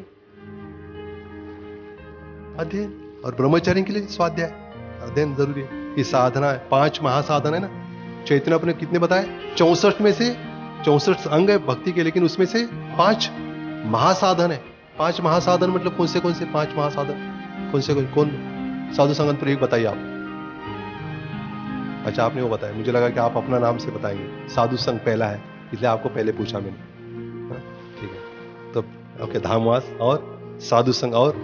अध्ययन। और ब्रह्मचारी के लिए स्वाध्याय, अध्ययन जरूरी है। ये साधना है, पांच महासाधन है ना। चैतन्य अपने कितने बताए, चौसठ में से चौसठ अंग है भक्ति के, लेकिन उसमें से पांच महासाधन है। पांच महासाधन मतलब कौन से कौन से पांच महासाधन, कौन से कौन, कौन साधु संगत पर एक बताइए आप। अच्छा, आपने वो बताया, मुझे लगा कि आप अपना नाम से बताएंगे। साधु संघ पहला है, इसलिए आपको पहले पूछा मैंने। हाँ, ठीक है। तो ओके, धामवास और साधु संघ और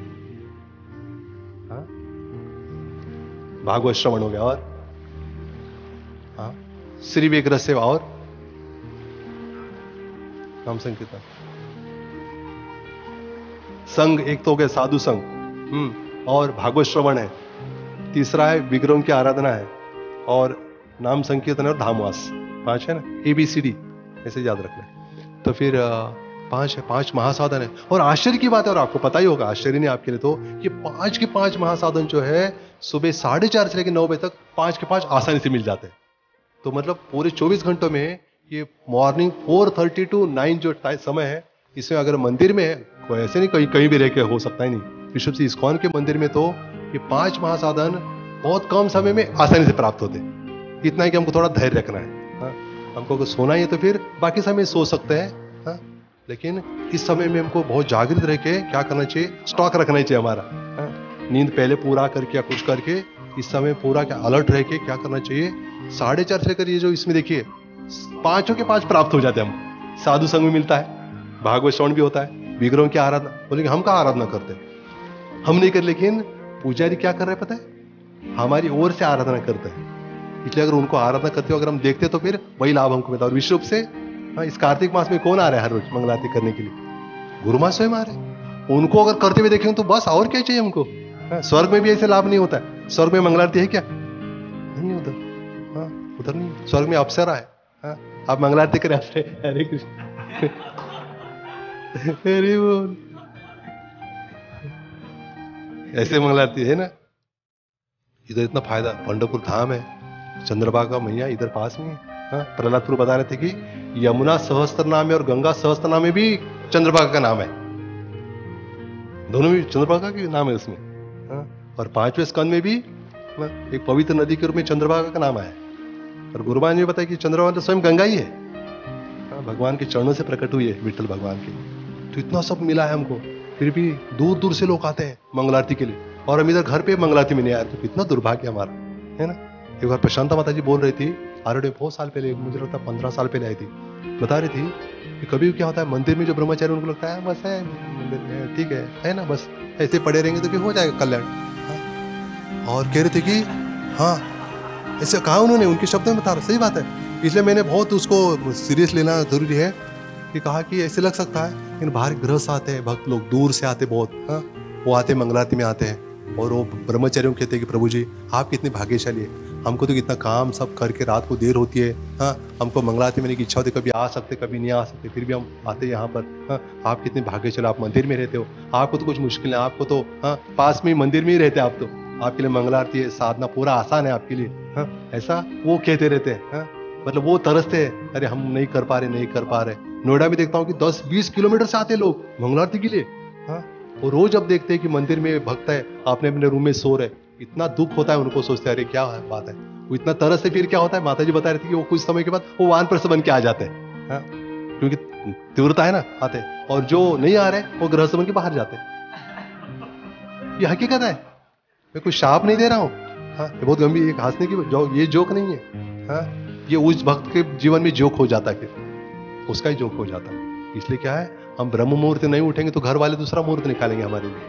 हाँ, भागवत श्रवण हो गया, और हाँ, श्री विग्रह सेवा और नाम संकीर्तन। संघ एक तो हो गया साधु संघ, हम्म और भागवत श्रवण है। तीसरा है विग्रहों की आराधना है, और नाम संकीर्तन और धामवास। पांच है ना, ए बी सी डी, ऐसे याद रखना। तो फिर पांच है, पांच महासाधन है। और आश्चर्य की बात है, और आपको पता ही होगा, आश्चर्य नहीं आपके लिए तो, कि पांच के पांच महासाधन जो है सुबह साढ़े चार से लेकर नौ बजे तक पांच के पांच आसानी से मिल जाते हैं। तो मतलब पूरे चौबीस घंटों में ये morning four thirty to nine जो समय है, इसमें अगर मंदिर में है, कोई ऐसे नहीं कहीं कहीं भी रह के हो सकता ही नहीं। विश्व से इस्कॉन के मंदिर में तो ये पांच महासाधन बहुत कम समय में आसानी से प्राप्त होते हैं। इतना ही कि हमको थोड़ा धैर्य रखना है। हाँ, हमको अगर सोना ही है तो फिर बाकी समय सो सकते हैं। हाँ, लेकिन इस समय में हमको बहुत जागृत रह के क्या करना चाहिए, स्टॉक रखना चाहिए हमारा। हाँ, नींद पहले पूरा करके या कुछ करके इस समय पूरा क्या अलर्ट रह के क्या करना चाहिए। साढ़े चार से लेकर ये जो इसमें देखिए पांचों के पांच प्राप्त हो जाते हैं हम। साधु संग भी मिलता है, भागवत श्रवण भी होता है, विग्रहों की आराधना। बोलेंगे हम कहाँ आराधना करते हैं, हम नहीं कर, लेकिन पुजारी क्या कर रहे हैं पता है, हमारी ओर से आराधना करते हैं। इसलिए अगर उनको आराधना करते हो अगर हम देखते तो फिर वही लाभ हमको मिलता है। और विश्व रूप से हाँ, इस कार्तिक मास में कौन आ रहा है हर रोज मंगल आरती करने के लिए, गुरुमा स्वयं आ रहे हैं। उनको अगर करते हुए देखेंगे तो बस और क्या चाहिए हमको। हाँ, स्वर्ग में भी ऐसे लाभ नहीं होता है। स्वर्ग में मंगल आरती है क्या, नहीं उधर। हाँ, उधर नहीं, स्वर्ग में अप्सरा है। हाँ, आप मंगल आरती करें, हरे कृष्ण हरे बोल, ऐसे मंगल आरती है ना। इधर इतना फायदा, पंढरपुर धाम है, चंद्रभागा मैया इधर पास में है। हाँ, प्रहलादपुर बता रहे थे कि यमुना सहस्त्र नाम है और गंगा सहस्त्र नाम में भी चंद्रभागा का नाम है। दोनों में चंद्रभागा के नाम है उसमें। हाँ, और पांचवें स्कंद में भी एक पवित्र नदी के रूप में चंद्रभागा का नाम आया। और गुरुमान ने बताया कि चंद्रभागा तो स्वयं गंगा ही है। हाँ, भगवान के चरणों से प्रकट हुई है, विठल भगवान के। तो इतना सब मिला है हमको, फिर भी दूर दूर से लोग आते हैं मंगल आरती के लिए, और हम इधर घर पे मंगल आरती में नहीं आए। तो कितना दुर्भाग्य हमारा है ना। एक बार प्रशांता माता जी बोल रही थी, आरडे बहुत साल पहले, मुझे लगता है पंद्रह साल पहले आई थी, बता रही थी कि कभी क्या होता है मंदिर में जो ब्रह्मचारी उनको लगता है बस है मंदिर में ठीक है है ना, बस ऐसे पड़े रहेंगे तो फिर हो जाएगा कल्याण। हाँ, और कह रहे थे कि हाँ ऐसे कहा उन्होंने, उनके शब्दों में बता रहा, सही बात है। इसलिए मैंने बहुत उसको सीरियस लेना जरूरी है कि कहा कि ऐसे लग सकता है, लेकिन बाहर गृहस्थ आते हैं, भक्त लोग दूर से आते बहुत। हाँ, वो आते मंगल आरती में आते हैं, और वो ब्रह्मचारियों कहते हैं कि प्रभु जी आप कितने भाग्यशाली है, हमको तो कितना काम सब करके रात को देर होती है। हाँ, हमको मंगल आरती में की इच्छा होती है, कभी आ सकते कभी नहीं आ सकते, फिर भी हम आते हैं यहाँ पर। हाँ, आप कितने भाग्यशाली, आप मंदिर में रहते हो, आपको तो कुछ मुश्किल है, आपको तो हाँ पास में ही मंदिर में ही रहते आप, तो आपके लिए मंगल आरती है, साधना पूरा आसान है आपके लिए। हाँ, ऐसा वो कहते रहते हैं। हाँ, मतलब वो तरसते हैं, अरे हम नहीं कर पा रहे नहीं कर पा रहे। नोएडा में देखता हूँ कि दस बीस किलोमीटर से आते लोग मंगल आरती के लिए। हाँ, वो रोज अब देखते हैं कि मंदिर में भक्त है, आपने अपने रूम में सो रहे, इतना दुख होता है उनको, सोचते हैं अरे क्या बात है, वो इतना तरस से। फिर क्या होता है, माता जी बता रही थी कि वो कुछ समय के बाद वो वानप्रस्थ बन के आ जाते हैं। हाँ, क्योंकि तीव्रता है ना, आते हैं, और जो नहीं आ रहे वो गृहस्थ बन के बाहर जाते हैं। ये हकीकत है, मैं कुछ शाप नहीं दे रहा हूँ। हाँ, ये बहुत गंभीर, एक हंसने की जो, ये जोक नहीं है। हाँ, ये उस भक्त के जीवन में जोक हो जाता है, फिर उसका ही जोक हो जाता है। इसलिए क्या है, हम ब्रह्म मुहूर्त नहीं उठेंगे तो घर वाले दूसरा मुहूर्त निकालेंगे हमारे लिए,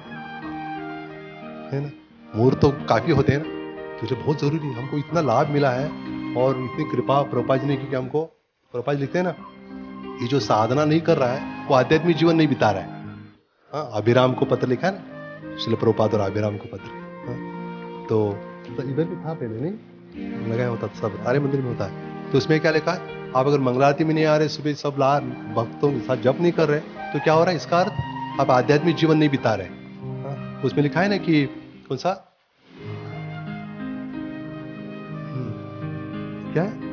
है ना। मुहूर्त तो काफी होते हैं ना, तो बहुत जरूरी है। हमको इतना लाभ मिला है, और इतनी कृपा प्रभुपाद जी ने की कि हमको, प्रभुपाद जी लिखते हैं ना, ये जो साधना नहीं कर रहा है वो आध्यात्मिक जीवन नहीं बिता रहा है। हाँ, अभिराम को पत्र लिखा है ना, श्रील प्रभुपाद और अभिराम को पत्र। हाँ, तो, तो इधर भी था पहले, नहीं लगाया होता, सब सारे मंदिर में होता है। तो उसमें क्या लिखा है, आप अगर मंगल आरती में नहीं आ रहे, सुबह सब ला भक्तों के साथ जप नहीं कर रहे, तो क्या हो रहा है, इसका अर्थ आप आध्यात्मिक जीवन नहीं बिता रहे। हाँ, उसमें लिखा है ना कि कौन सा क्या है,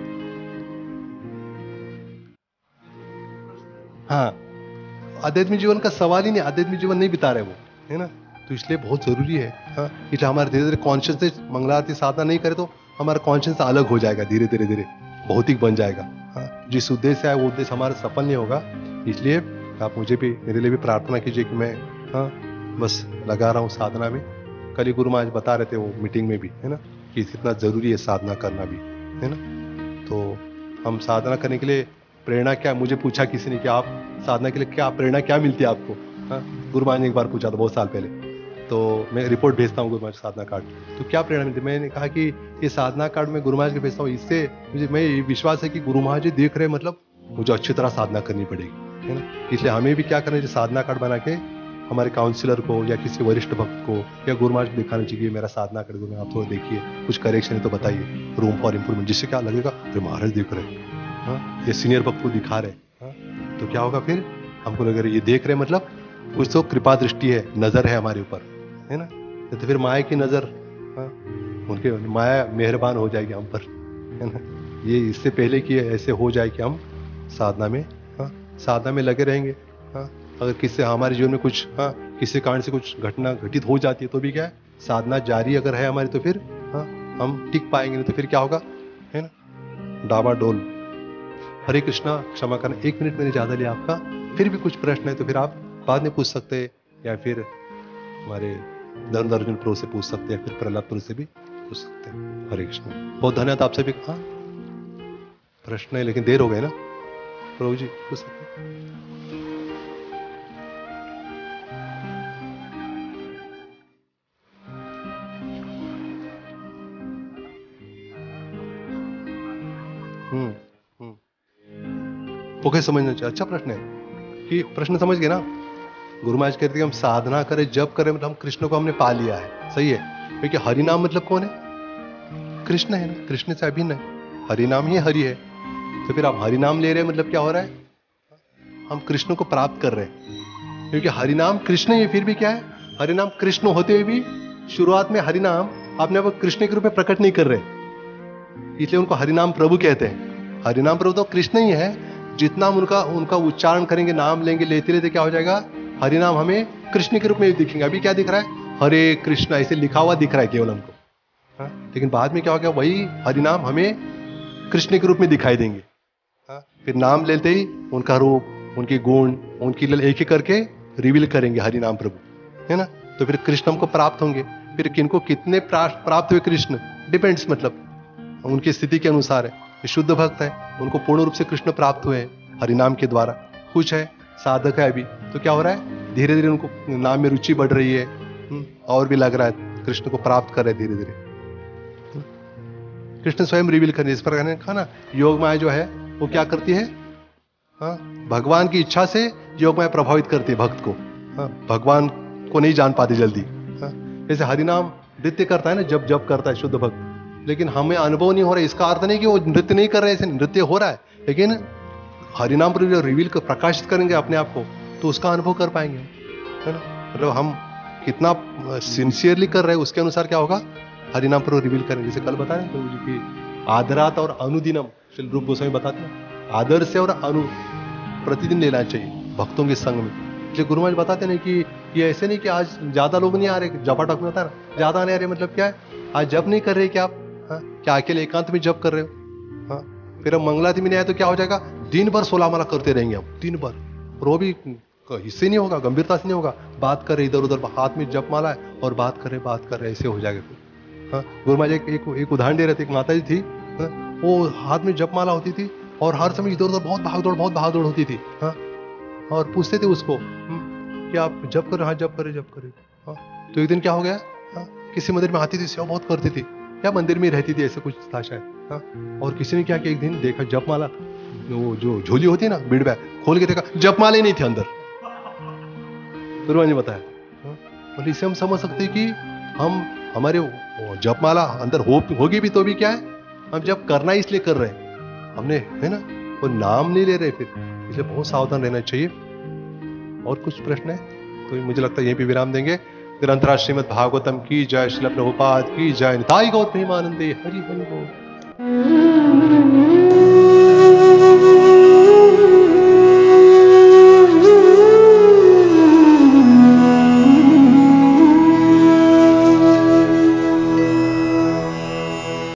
हाँ, आध्यात्मिक जीवन का सवाल ही नहीं, आध्यात्मिक जीवन नहीं बिता रहे वो, है ना। तो इसलिए बहुत जरूरी है। हाँ, इसलिए हमारे धीरे धीरे कॉन्शियसनेस, मंगल आरती साधना नहीं करे तो हमारा कॉन्शियस अलग हो जाएगा, धीरे धीरे धीरे भौतिक बन जाएगा। हाँ, जिस उद्देश्य है वो उद्देश्य हमारा सफल नहीं होगा। इसलिए आप मुझे भी, मेरे लिए भी प्रार्थना कीजिए कि मैं हाँ बस लगा रहा हूँ साधना में। कल ही गुरु महाराज बता रहे थे वो मीटिंग में भी, है ना, कि कितना जरूरी है साधना करना भी, है ना। तो हम साधना करने के लिए प्रेरणा क्या, मुझे पूछा किसी ने कि आप साधना के लिए क्या प्रेरणा क्या मिलती है आपको, हाँ, गुरु महाराज ने एक बार पूछा था बहुत साल पहले, तो मैं रिपोर्ट भेजता हूँ गुरु महाराज साधना कार्ड, तो क्या प्रेरणा मिलती है। मैंने कहा कि ये साधना कार्ड में गुरु महाराज के भेजता हूँ, इससे मुझे मैं ये विश्वास है कि गुरु महाराज जी देख रहे, मतलब मुझे अच्छी तरह साधना करनी पड़ेगी, है ना। इसलिए हमें भी क्या करना चाहिए, साधना कार्ड बना के हमारे काउंसलर को या किसी वरिष्ठ भक्त को या गुरु महाराज को दिखाना चाहिए, मेरा साधना कार्ड गुरु आप थोड़ा देखिए, कुछ करेक्शन है तो बताइए, रूम फॉर इम्प्रूवमेंट, जिससे क्या लगेगा अरे महाराज देख रहे हैं, हाँ, ये सीनियर भक्त को दिखा रहे, हाँ, तो क्या होगा फिर हमको लगेगा ये देख रहे मतलब कुछ तो कृपा दृष्टि है, नजर है हमारे ऊपर, है ना। तो फिर माया की नजर, हाँ, उनके माया मेहरबान हो जाएगी हम पर, है ना। ये इससे पहले कि ऐसे हो जाए कि हम साधना में, हाँ, साधना में लगे रहेंगे, हाँ, अगर किसी हमारे जीवन में कुछ, हाँ, किसी कारण से कुछ घटना घटित हो जाती है तो भी क्या है, साधना जारी अगर है हमारी तो फिर, हाँ, हम टिक पाएंगे, नहीं तो फिर क्या होगा, है ना, डामाडोल। हरे कृष्णा, क्षमा करना, एक मिनट मैंने ज्यादा लिया आपका, फिर भी कुछ प्रश्न है तो फिर आप बाद में पूछ सकते हैं, या फिर हमारे धर्म अर्जुन प्रो से पूछ सकते हैं, फिर प्रहलाद प्रो से भी पूछ सकते हैं। हरे कृष्ण, बहुत धन्यवाद आपसे भी। हाँ प्रश्न है लेकिन देर हो गई ना, प्रभु जी पूछ सकते हैं। हम्म हम्म ओके, समझना चाहिए, अच्छा प्रश्न है कि प्रश्न समझ गए ना। गुरु महाराज कहते हैं हम साधना करें, जब करें, मतलब हम कृष्ण को हमने पा लिया है, सही है, क्योंकि हरि नाम मतलब कौन है, कृष्ण है ना, कृष्ण से अभिन्न है, हरि नाम ही हरि है। तो फिर आप हरि नाम ले रहे हैं मतलब क्या हो रहा है, हम कृष्ण को प्राप्त कर रहे हैं, क्योंकि हरि नाम कृष्ण ही, फिर भी क्या है, हरि नाम कृष्ण होते हुए भी शुरुआत में हरि नाम आपने वो कृष्ण के रूप में प्रकट नहीं कर रहे, इसलिए उनको हरि नाम प्रभु कहते हैं। हरि नाम प्रभु तो कृष्ण ही है, जितना हम उनका उनका उच्चारण करेंगे, नाम लेंगे, लेते लेते क्या हो जाएगा, हरि नाम हमें कृष्ण के रूप में दिखेंगे। अभी क्या दिख रहा है, हरे कृष्ण ऐसे लिखा हुआ दिख रहा है केवल हमको, हाँ? लेकिन बाद में क्या हो गया, वही हरि नाम हमें कृष्ण के रूप में दिखाई देंगे, हाँ? फिर नाम लेते ही उनका रूप, उनके गुण, उनकी लीला एक एक करके रिवील करेंगे हरि नाम प्रभु, है ना। तो फिर कृष्ण हमको प्राप्त होंगे। फिर किनको कितने प्राप्त हुए कृष्ण डिपेंड्स, मतलब उनकी स्थिति के अनुसार है। शुद्ध भक्त है, उनको पूर्ण रूप से कृष्ण प्राप्त हुए हैं हरिनाम के द्वारा। कुछ है साधक है अभी, तो क्या हो रहा है, धीरे धीरे उनको नाम में रुचि बढ़ रही है, और भी लग रहा है कृष्ण को प्राप्त कर रहे धीरे धीरे, कृष्ण स्वयं रिवील करने। इस प्रकार कहा ना, योग माया जो है वो क्या करती है, हाँ, भगवान की इच्छा से योग माया प्रभावित करती है भक्त को, हाँ, भगवान को नहीं जान पाती जल्दी, हाँ। जैसे हरिनाम नृत्य करता है ना, जब जब करता है शुद्ध भक्त, लेकिन हमें अनुभव नहीं हो रहा है। इसका अर्थ नहीं कि वो नृत्य नहीं कर रहे हैं, नृत्य हो रहा है, लेकिन हरिनाम पर जो रिवील कर प्रकाशित करेंगे अपने आप को, तो उसका अनुभव कर पाएंगे, है ना। मतलब हम कितना सिंसियरली कर रहे हैं उसके अनुसार क्या होगा, हरिनाम पर रिवील करेंगे। जैसे कल बताया प्रभु जी की आदरात और अनुदिनम, श्री रूप गोस्वामी बताते हैं, आदर से और अनु प्रतिदिन लेना चाहिए भक्तों के संग में। इसलिए गुरु महाराज बताते नहीं कि ये ऐसे नहीं कि आज ज्यादा लोग नहीं आ रहे, जपाटक में होता है ना, ज्यादा नहीं आ रहे, मतलब क्या है, आज जप नहीं कर रहे क्या आप, हाँ? क्या अकेले एकांत में जप कर रहे हो, हाँ? फिर हम मंगलाती में नहीं आए तो क्या हो जाएगा, दिन भर सोलह माला करते रहेंगे हम, दिन भर, और वो भी हिस्से नहीं होगा, गंभीरता से नहीं होगा, बात कर रहे इधर उधर, हाथ में जप माला है और बात कर रहे बात कर रहे ऐसे हो जाएगा फिर, हाँ। गुरु महाराज एक, एक, एक उदाहरण दे रहे थे, एक माता जी थी, हाँ? वो हाथ में जप माला होती थी और हर समय इधर उधर बहुत भाग दौड़ बहुत भाग दौड़ होती थी, हाँ? और पूछते थे उसको कि आप जप कर, हाँ जप करे जप करे, हाँ। तो एक दिन क्या हो गया, हाँ? किसी मंदिर में आती थी, सेवा बहुत करती थी, या मंदिर में रहती थी, ऐसे कुछ था शायद, हाँ। और किसी ने क्या किया, एक दिन देखा जप माला, वो जो झोली होती है ना बीड़ बैग, खोल के देखा जप माला ही नहीं थी अंदर। गुरु ने बताया, मतलब इससे हम समझ सकते हैं कि हम हमारे जप माला अंदर हो होगी भी तो भी क्या है, हम जब करना ही इसलिए कर रहे हैं हमने, है ना, वो नाम नहीं ले रहे फिर, इसलिए बहुत सावधान रहना चाहिए। और कुछ प्रश्न है तो मुझे लगता है यहीं पे विराम देंगे। ग्रंथराज श्रीमद् भागवतम की जय, श्रील प्रभुपाद की जय, निताई गौर प्रेमानंदे, हरि हरि बोल।